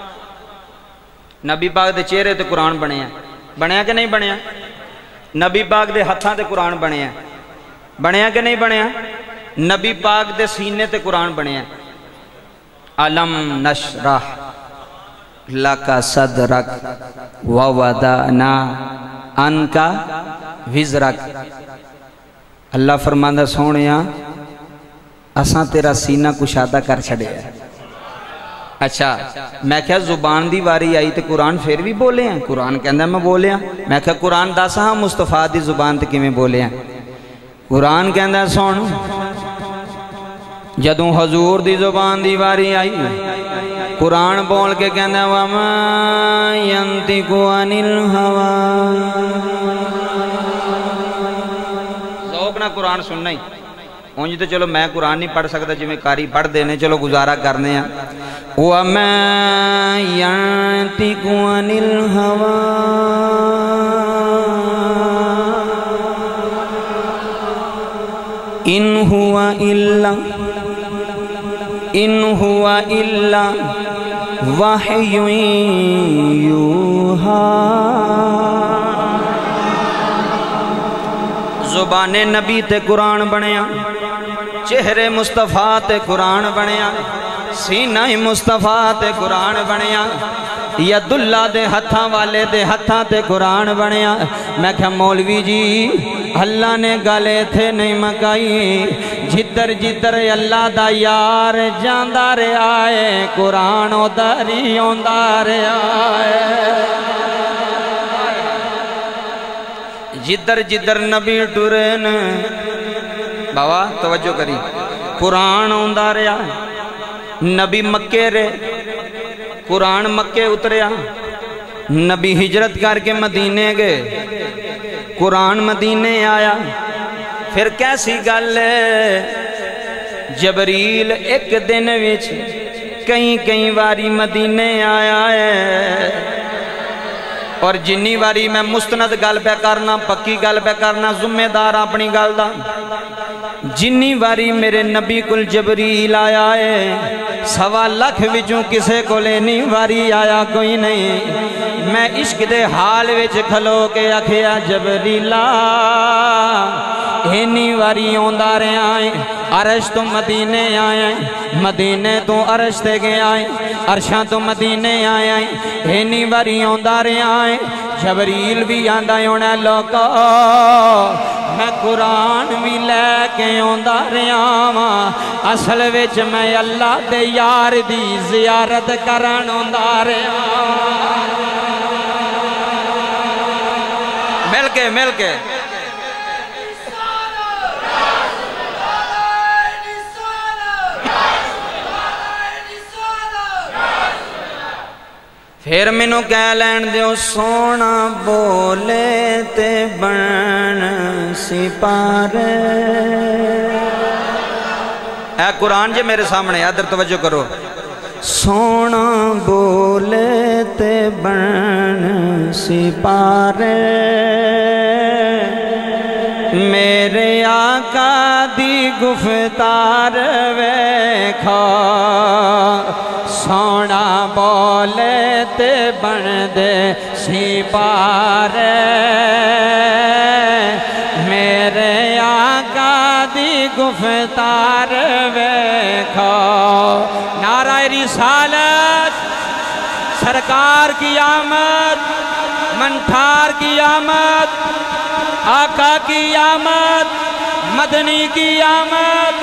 نبی پاک دے چہرے تے قرآن بنے ہیں بنے ہیں کہ نہیں بنے ہیں نبی پاک دے ہتھاں تے قرآن بنے ہیں بنے ہیں کہ نہیں بنے ہیں نبی پاک دے سینے تے قرآن بنے ہیں علم نشرح لکا صدرک ووضعنا انکا وزرک اللہ فرماندہ سونیا اساں تیرا سینہ کشادہ کر چھڑے ہیں اچھا میں کہا زبان دی واری آئی تے قرآن پھر بھی بولے ہیں قرآن کہندہ میں بولے ہیں میں کہا قرآن داسا ہاں مصطفیٰ دی زبان تے کیویں بولے ہیں قرآن کہندہ سن جدوں حضور دی زبان دی واری آئی قرآن بول کے کہندہ وَمَا يَنْتِقُ عَنِ الْهَوَىٰ ذوق نہ قرآن سننا ہی اونجی تو چلو میں قرآن نہیں پڑھ سکتا جی میں کاری پڑھ دینے چلو گزارا کرنے ہیں وَمَا يَنْتِقُ عَنِ الْهَوَىٰ إِنْ هُوَ إِلَّا إِنْ هُوَ إِلَّا وَحْيٌ يُوحَىٰ زبان نبی تے قرآن بنیا چہرے مصطفیٰ تے قرآن بنیا سینہ مصطفیٰ تے قرآن بنیا ید اللہ دے ہتھاں والے دے ہتھاں تے قرآن بنیا میں کہا مولوی جی اللہ نے گالے تھے نہیں مکائی جدر جدر اللہ دا یار جاندہ رے آئے قرآن ادھری ہوندہ رے آئے جدر جدر نبی ٹورین بابا توجہ کری قرآن ہوندہ رے آئے نبی مکے رے قرآن مکے اتریا نبی ہجرت کر کے مدینے گئے قرآن مدینے آیا پھر کیسی گل ہے جبریل ایک دن وچ کئی کئی واری مدینے آیا ہے اور جنی واری میں مستند گل پہ کرنا پکی گل پہ کرنا ذمہ دار اپنی گل دا جنی واری میرے نبی کل جبریل آیا ہے سوا لکھ وچوں کسے کو لینی واری آیا کوئی نہیں میں عشق دے حال وچ کھلو کے اکھیا جبریلا اینی واری ہوندہ رہے آئیں عرش تو مدینے آئیں مدینے تو عرش تے گئے آئیں عرشاں تو مدینے آئیں اینی واری ہوندہ رہے آئیں جبریل بھی آندہ ہونا لوکا میں قرآن بھی لے کے ہوندہ رہے آواں اصل وچ میں اللہ دے یار دی زیارت کرن ہوندہ رہے آواں مل کے مل کے پھر مینوں کہہ لین دیو سونا بولے تے بن سپارے اے قرآن جے میرے سامنے ادھر توجہ کرو سونا بولے تے بن سپارے میرے آقا دی گفتار ویکھا سونا بولے تے بن دے سپارے میرے آقا دی گفتار ویکھا نعرہ رسالت سرکار کی آمد منٹھار کی آمد آقا کی آمد مدنی کی آمد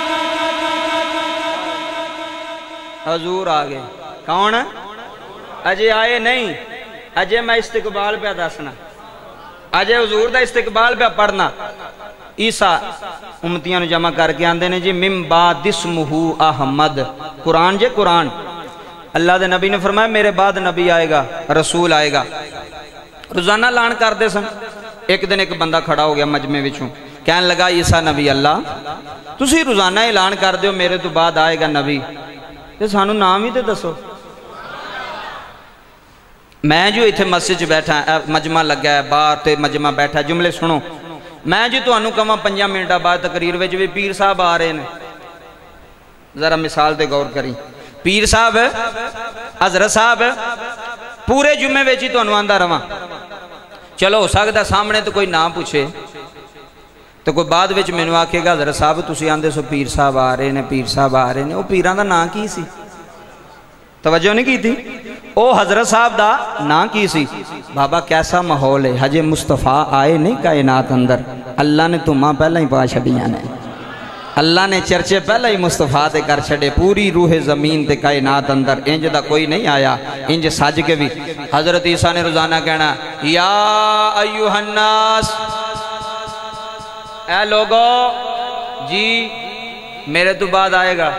حضور آگے کون اجے آئے نہیں اجے میں استقبال پہ دسنا اجے حضور دا استقبال پہ پڑھنا عیسیٰ امتیاں جمع کر کے آندے نے جی من بعد اسمہ احمد قرآن جے قرآن اللہ دے نبی نے فرمایا میرے بعد نبی آئے گا رسول آئے گا روزانہ لان کر دے سن ایک دن ایک بندہ کھڑا ہو گیا مجمع وچوں کہنے لگا عیسیٰ نبی اللہ تسی روزانہ اعلان کر دیو میرے تو بعد آئے گا نبی تے سانو نام ہی تے دسو میں جو اتنے مسجد بیٹھا مجمع لگا ہے باہر تے مجمع بیٹھا جملے سنو میں جو تمہیں کہاں پنجا منٹ بعد تقریر وچ بھی پیر صاحب آ رہے ہیں ذرا مثال تے غور کری پیر صاحب حضرت صاحب پورے جمعے وچ ہی تمہیں آندا رہا چلو ہو سکتا سامنے تو کوئی نہ پوچھے تو کوئی بعد وچ مینوں آکھے گا حضرت صاحب تسی آندے سو پیر صاحب آ رہے ہیں پیر صاحب آ رہے ہیں وہ پیراں دا نام کی سی توجہ نہیں کی تھی او حضرت صاحب دا نا کی سی بابا کیسا ماحول ہے حج مصطفیٰ آئے نہیں کائنات اندر اللہ نے تو ماں پہلا ہی پا چھڑیاں نے اللہ نے چرچے پہلا ہی مصطفیٰ دے کر چھڑے پوری روح زمین تے کائنات اندر انج دا کوئی نہیں آیا انج سج کے بھی حضرت عیسیٰ نے روزانہ کہنا یا ایوہ الناس اے لوگو جی میرے تو بعد آئے گا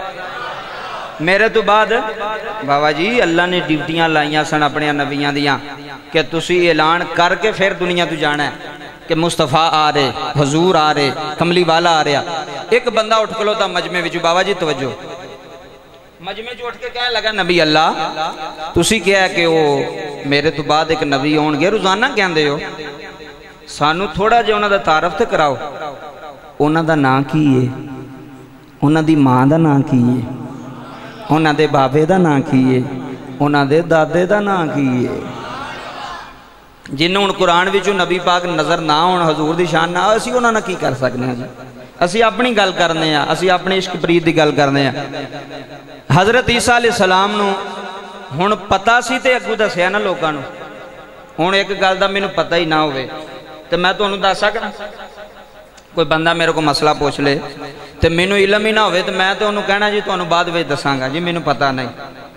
میرے تو بعد بابا جی اللہ نے ڈیوٹیاں لائیاں سن اپنے نبیاں دیاں کہ تسی اعلان کر کے پھر دنیا تو جانا ہے کہ مصطفیٰ آ رہے حضور آ رہے کملی والا آ رہا ایک بندہ اٹھ کلو تا مجمع وچ بابا جی توجہ مجمع جو اٹھ کے کہنے لگا نبی اللہ تسی کیا ہے کہ وہ میرے تو بعد ایک نبی ہون گے روزانہ کہن دے ہو سانو تھوڑا جے انہاں دا تعارف تے کراؤ انہاں دا نام کی ہے انہاں دی ماں دا نام کی ہے انہاں دے بابے دا نام کی ہے انہاں دے دادے دا نام کی ہے جنہوں ان قرآن وچوں نبی پاک نظر نہ ہون حضور دی شان نہ اسی انہاں نہ کی کر سکنے ہیں جی اسی اپنی گل کرنے ہیں اسی اپنی عشق پرید دی گل کرنے ہیں حضرت عیسیٰ علیہ السلام نو ہن پتہ سی تے اگوں دسیا نا لوکاں نو ہن ایک گل دا مینوں پتہ ہی نہ ہوئے تے میں تانوں دس سکنا کوئی بندہ میرے کو مسئلہ پوچھ لے تے مینوں علم ہی نہ ہوئے تے میں تے انہوں کہنا جی تانوں بعد وچ دساں گا جی مینوں پتہ نہیں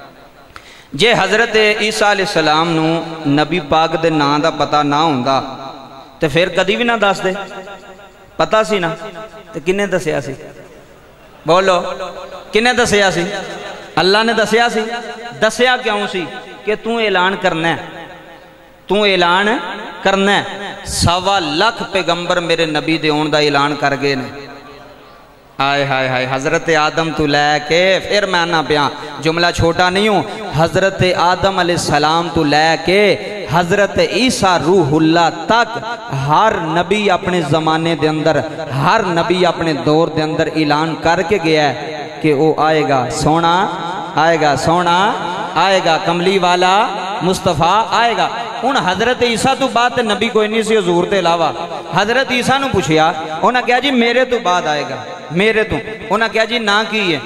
جے حضرت عیسیٰ علیہ السلام نو نبی پاک دے نام دا پتہ نہ ہوندا تے پھر کدی بھی نہ دس دے پتہ سی نا تے کنے دسیا سی بولو کنے دسیا سی اللہ نے دسیا سی دسیا کیوں سی کہ تو اعلان کرنا ہے تو اعلان کرنا ہے سوا لاکھ پیغمبر میرے نبی دے ہون دا اعلان کر گئے نے آئے ہائے ہائے حضرت آدم تو لے کے پھر میں نہ پیاں جملہ چھوٹا نہیں ہوں حضرت آدم علیہ السلام تو لے کے حضرت عیسیٰ روح اللہ تک ہر نبی اپنے زمانے دے اندر ہر نبی اپنے دور دے اندر اعلان کر کے گیا ہے کہ وہ آئے گا سونا آئے گا سونا آئے گا کملی والا مصطفیٰ آئے گا ان حضرت عیسیٰ تو بات نبی کوئی نہیں سی حضور تے علاوہ حضرت عیسیٰ نو پوچھیا انہاں کہا جی میرے تو بعد آئے گا میرے تو انہاں کہا جی نہ کی ہے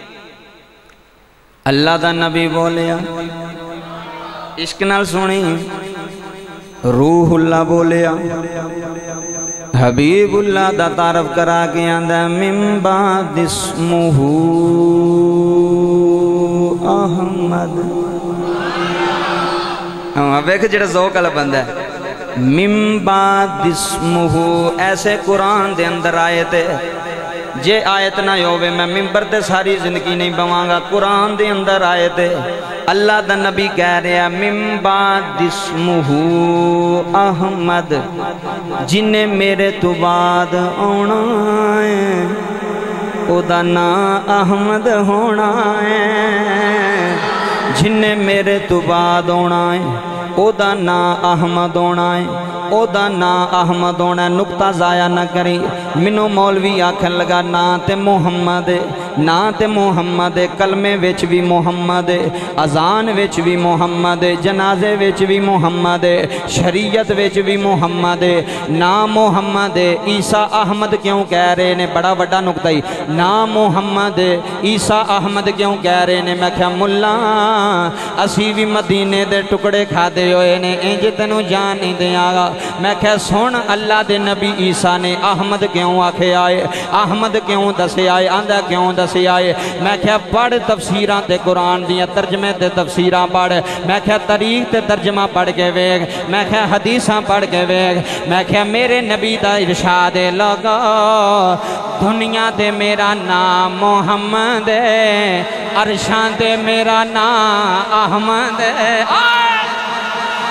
اللہ دا نبی بولیا عشق نال سنی روح اللہ بولیا حبیب اللہ دا تعارف کرا کے آندہ من بعد اسمہ احمد ویکھ جڑا ذوق والا بندہ ہے من بعد اسمہ ایسے قرآن دے اندر آئے تھے جے آیت نہ ہوئے میں ممبر تے ساری زندگی نہیں بواں گا قرآن دے اندر آئے تھے اللہ دا نبی کہہ رہا من بعد اسمہ احمد جنہیں میرے تو بعد آنا ہے او دا نا احمد ہونا ہے جنہیں میرے تو بعد آنا ہے او دا نا احمد ہونا ہے او دا نا احمد ہونا ہے نکتہ ضائع نہ کری منو مولوی آکھن لگا نا تے محمد نا تے محمد کلمے وچ بھی محمد اذان وچ بھی محمد جنازے وچ بھی محمد شریعت وچ بھی محمد نا محمد عیسیٰ احمد کیوں کہہ رہے نے بڑا بڑا نکتہ ہی نا محمد عیسیٰ احمد کیوں کہہ رہے نے میں کہا ملا اسی بھی مدینے دے ٹکڑے کھا دے ہوئے نے انج تینوں جان نہیں دے آگا میں کہا سن اللہ دے نبی عیسیٰ نے احمد کیوں آکھے آئے احمد کیوں دسے آئے آندہ کیوں دسے آئے میں کہا پڑھ تفسیران تے قرآن دیا ترجمے تے تفسیران پڑھ میں کہا طریق تے ترجمہ پڑھ کے ویگ میں کہا حدیثاں پڑھ کے ویگ میں کہا میرے نبی دا ارشاد لگا دنیا دے میرا نام محمد عرشان دے میرا نام احمد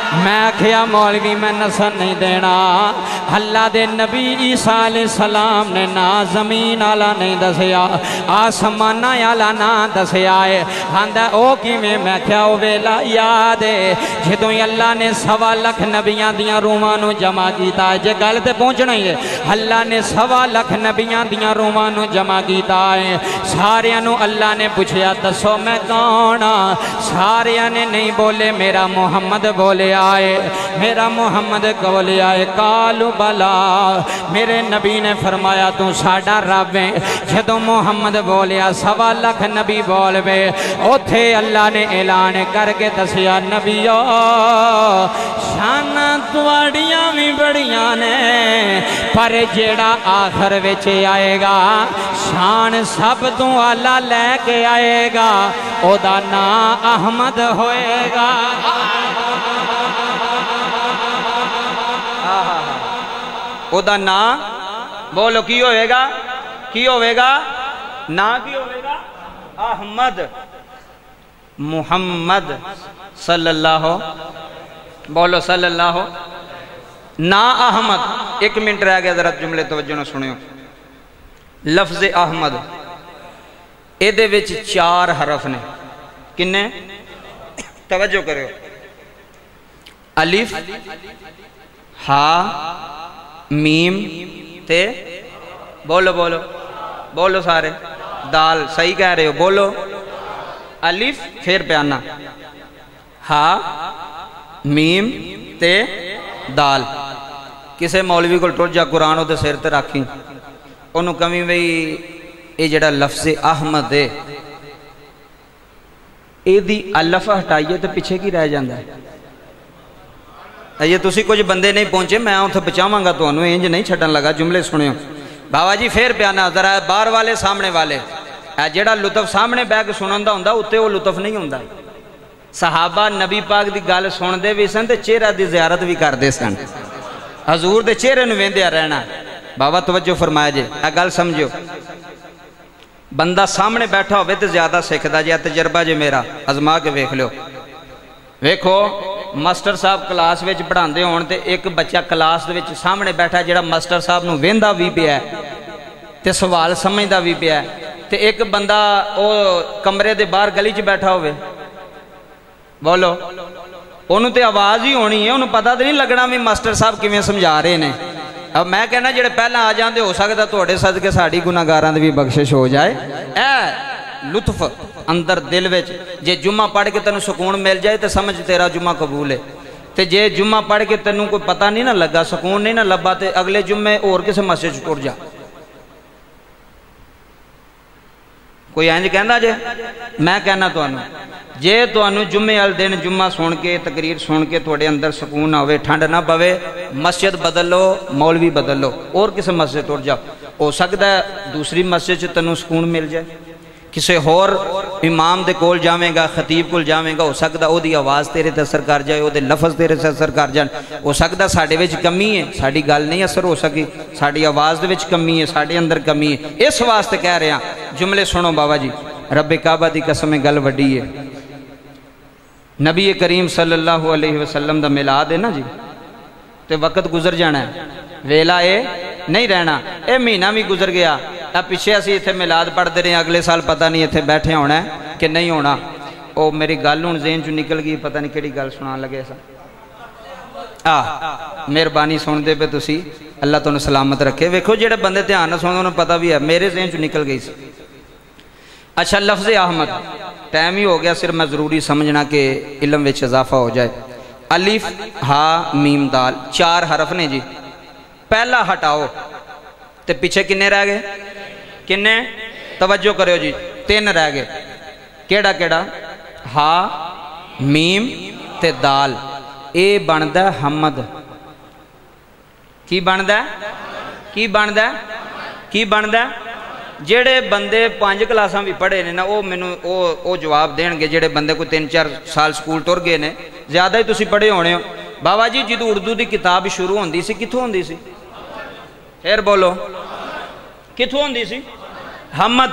میں کیا مولوی میں نسن نہیں دینا اللہ دے نبی عیسیٰ علیہ السلام نے نہ زمین آلا نہیں دسیا آسمان آلا نہ دسیا ہے ہاندہ او کی میں میں کیا او ویلا یاد ہے جدوں اللہ نے سوا لکھ نبیاں دیاں رومانو جمع کیتا ہے جے گلتے پہنچنا ہی ہے اللہ نے سوا لکھ نبیاں دیاں رومانو جمع کیتا ہے ساریانو اللہ نے پوچھیا دسو میں کونا ساریاں نے نہیں بولے میرا محمد بولے آئے میرا محمد بولے آئے کالو بلا میرے نبی نے فرمایا تو ساڑا رب ہے جدو محمد بولیا سوا لکھ نبی بول بے اوتھے اللہ نے اعلان کر کے دسیا نبیو شانہ تواڑیاں بھی بڑیاں نے پر جیڑا آخر ویچے آئے گا شان سب تو اللہ لے کے آئے گا او دا نا احمد ہوئے گا او دا نا بولو کی ہوئے گا کی ہوئے گا نا کی ہوئے گا احمد محمد صلی اللہ بولو صلی اللہ نا احمد ایک منٹ رہ گیا ذرا جملے توجہ نہ سنیو لفظ احمد اے دے وچ چار حرف نے کنے توجہ کرو الف ہا میم تے بولو بولو بولو سارے دال صحیح کہہ رہے ہو بولو الف پھر پیانا ہا میم تے دال کسے مولوی کو ٹوٹ جا قرآن دے سر تے رکھیں انہوں کمی بھئی اے جڑا لفظ احمد ہے اے دی الف ہٹائیے تے پیچھے کی رہ جاندہ ہے یہ تسی کچھ بندے نہیں پہنچے میں آؤں تھا بچاواں گا تو انہوں انج نہیں چھٹن لگا جملے سنیں بابا جی پھر پیانا ذرا بار والے سامنے والے اے جڑا لطف سامنے بیگ سنندہ ہوندہ اتے وہ لطف نہیں ہوندہ صحابہ نبی پاک دی گال سن دے بھی سن تے چہرہ دی زیارت بھی کر دے سن حضور دے چہرے نویندے رہنا بابا توجہ فرمایا جے اے گال سمجھو بندہ سامنے بیٹھا ہوئے تے زیادہ سکھدا جے تجربہ جے میرا ازما کے ویکھ لو ویکھو ماسٹر صاحب کلاس وچ پڑھاندے ہون تے ایک بچہ کلاس دے وچ سامنے بیٹھا جڑا ماسٹر صاحب نو ویندا وی پیا ہے تے سوال سمجھدا وی پیا ہے تے ایک بندہ او کمرے دے باہر گلی چ بیٹھا ہوئے بولو انہوں تے آواز ہی ہونی ہے انہوں پتہ تے نہیں لگنا بھی ماسٹر صاحب کیویں سمجھا رہے نے اب میں کہنا جڑے پہلا آ جاندے ہو سکتا تواڈے صدقے ساڈی گناہگاراں دی بھی بخشش ہو جائے اے لطف اندر دل وچ جے جمعہ پڑھ کے تینوں سکون مل جائے تے سمجھ تیرا جمعہ قبول ہے تے جے جمعہ پڑھ کے تینوں کوئی پتہ نہیں نہ لگا سکون نہیں نہ لبا تے اگلے جمعے اور کسے مسجد ٹر جا کوئی اینج کہندا جے میں کہنا تانوں جے تانوں جمعے ال دن جمعہ سن کے تقریر سن کے تواڈے اندر سکون نہ ہوے ٹھنڈ نہ پوے مسجد بدل لو مولوی بدل لو اور کسے مسجد ٹر جا ہو سکتا ہے دوسری مسجد چ تینوں سکون مل جائے کسے ہور امام دے کول جاویں گا خطیب کول جاویں گا ہو سکتا او دی آواز تیرے تے اثر کر جائے او دے لفظ تیرے تے اثر کر جان ہو سکتا ساڈے وچ کمی ہے ساڈی گل نہیں اثر ہو سکی ساڈی آواز دے وچ کمی ہے ساڈے اندر کمی ہے اس واسطے کہہ رہے ہیں جملے سنو بابا جی رب کعبہ دی قسم گل وڈی ہے نبی کریم صلی اللہ علیہ وسلم دا میلاد ہے نا جی تے وقت گزر جانا ہے ویلا اے نہیں رہنا اے مہینہ بھی گزر گیا اب پیچھے اسی اتھے میلاد پڑھ دے رہے ہیں اگلے سال پتہ نہیں اتھے بیٹھے ہونا ہے کہ نہیں ہونا او میری گل ہوں ذہن چوں نکل گئی پتہ نہیں کیڑی گل سنان لگے سا آہ مہربانی سن دے پہ تسی اللہ تانوں سلامت رکھے ویکھو جڑے بندے دھیان نہ سنو انہوں پتہ بھی ہے میرے ذہن چوں نکل گئی سی اچھا لفظ احمد ٹائم ہی ہو گیا صرف میں ضروری سمجھنا کہ علم وچ اضافہ ہو جائے الف ہا میم دال چار حرف نے جی پہلا ہٹاؤ تے پیچھے کنے رہ گئے کنے توجہ کرو جی تین رہ گئے کیڑا کیڑا ہا میم تے دال اے بندہ حمد کی بندہ کی بندہ کی بندہ جیڑے بندے پانچ کلاساں بھی پڑھے نے نا او مینوں او او جواب دین گے جیڑے بندے کوئی تین چار سال سکول ٹر گئے نے زیادہ ہی تسی پڑھے ہونے ہو بابا جی جدو اردو دی کتاب شروع ہوندی سی کتھوں ہوندی سی پھر بولو کتھوں ہوندی سی حمد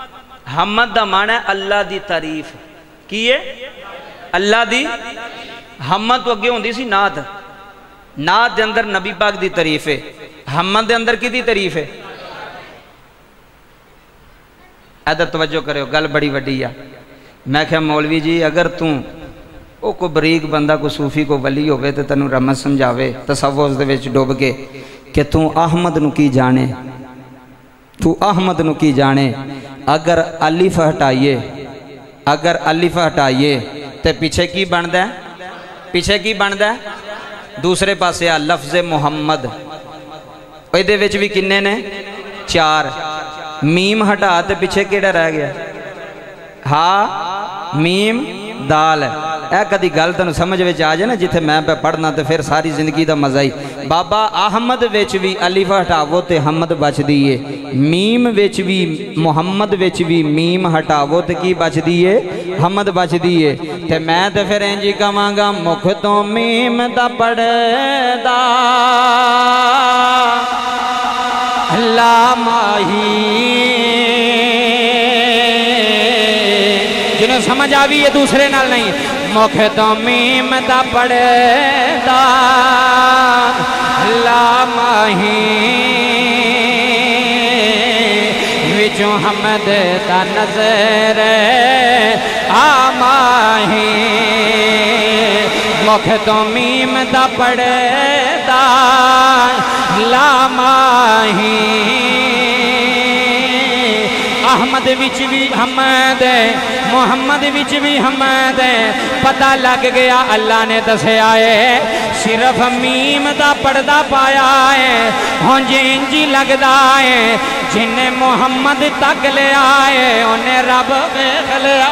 حمد دا معنی ہے اللہ دی تعریف کی ہے اللہ دی حمد تو اگے ہوندی سی نعت، نعت دے اندر نبی پاک دی تعریف ہے، حمد دے اندر کی دی تعریف ہے؟ ادھر توجہ کرو، گل بڑی وڈی ہے۔ میں کہا مولوی جی اگر توں او کو بریک بندہ کو صوفی کو ولی ہوئے تو تنوں رحمت سمجھاوے تصوف دے وچ ڈوب کے کہ توں احمد نو کی جانے، تو احمد نو کی جانے، اگر الف ہٹائیے اگر الف ہٹائیے تے پیچھے کی بندہ ہے؟ پیچھے کی بندہ ہے؟ دوسرے پاسے آ لفظ محمد، ایدے وچ بھی کنے نے؟ چار۔ میم ہٹا تے پیچھے کیڑا رہ گیا؟ ہاں میم دال۔ اے کدی گل تنوں سمجھ وچ آ جائے نا جتھے میں پہ پڑھنا تے پھر ساری زندگی دا مزہ ہی۔ بابا احمد وچ بھی الف ہٹاوو تے حمد بچ دیئے، میم وچ بھی محمد وچ بھی میم ہٹاوو تے کی بچ دیئے؟ حمد بچ دیئے۔ تے میں تے پھر انجی کہاں گا مکھ تو میم دا پڑھ دا اللہ ماہی، جنہوں سمجھ آوی یہ دوسرے نال نہیں، مکھ تو میم دا پڑھ دا اللہ ماہی، وچوں حمد دا نظر آماہی، مکھ تو میم دا پڑھ دا اللہ ماہی، احمد وچ بھی حمد ہے، محمد وچ بھی حمد ہے، پتہ لگ گیا اللہ نے دسے آئے صرف میم دا پڑھدا پایا ہے، ہوں جنجی لگدا ہے جن محمد تک لے آئے انہیں رب ویکھ لیا۔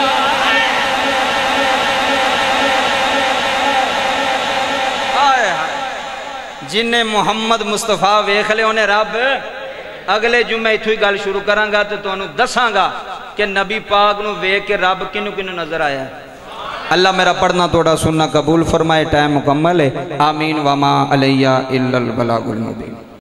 جن محمد مصطفیٰ ویکھ لے انہیں رب۔ اگلے جمعہ ایتھو ہی گل شروع کراں گا تو تانوں دساں گا کہ نبی پاک نو ویکھ کے رب کنو کنو نظر آیا ہے۔ اللہ میرا پڑھنا توڑا سننا قبول فرمائے، ٹائم مکمل ہے۔ آمین وما علیہ الا البلاغ المبین۔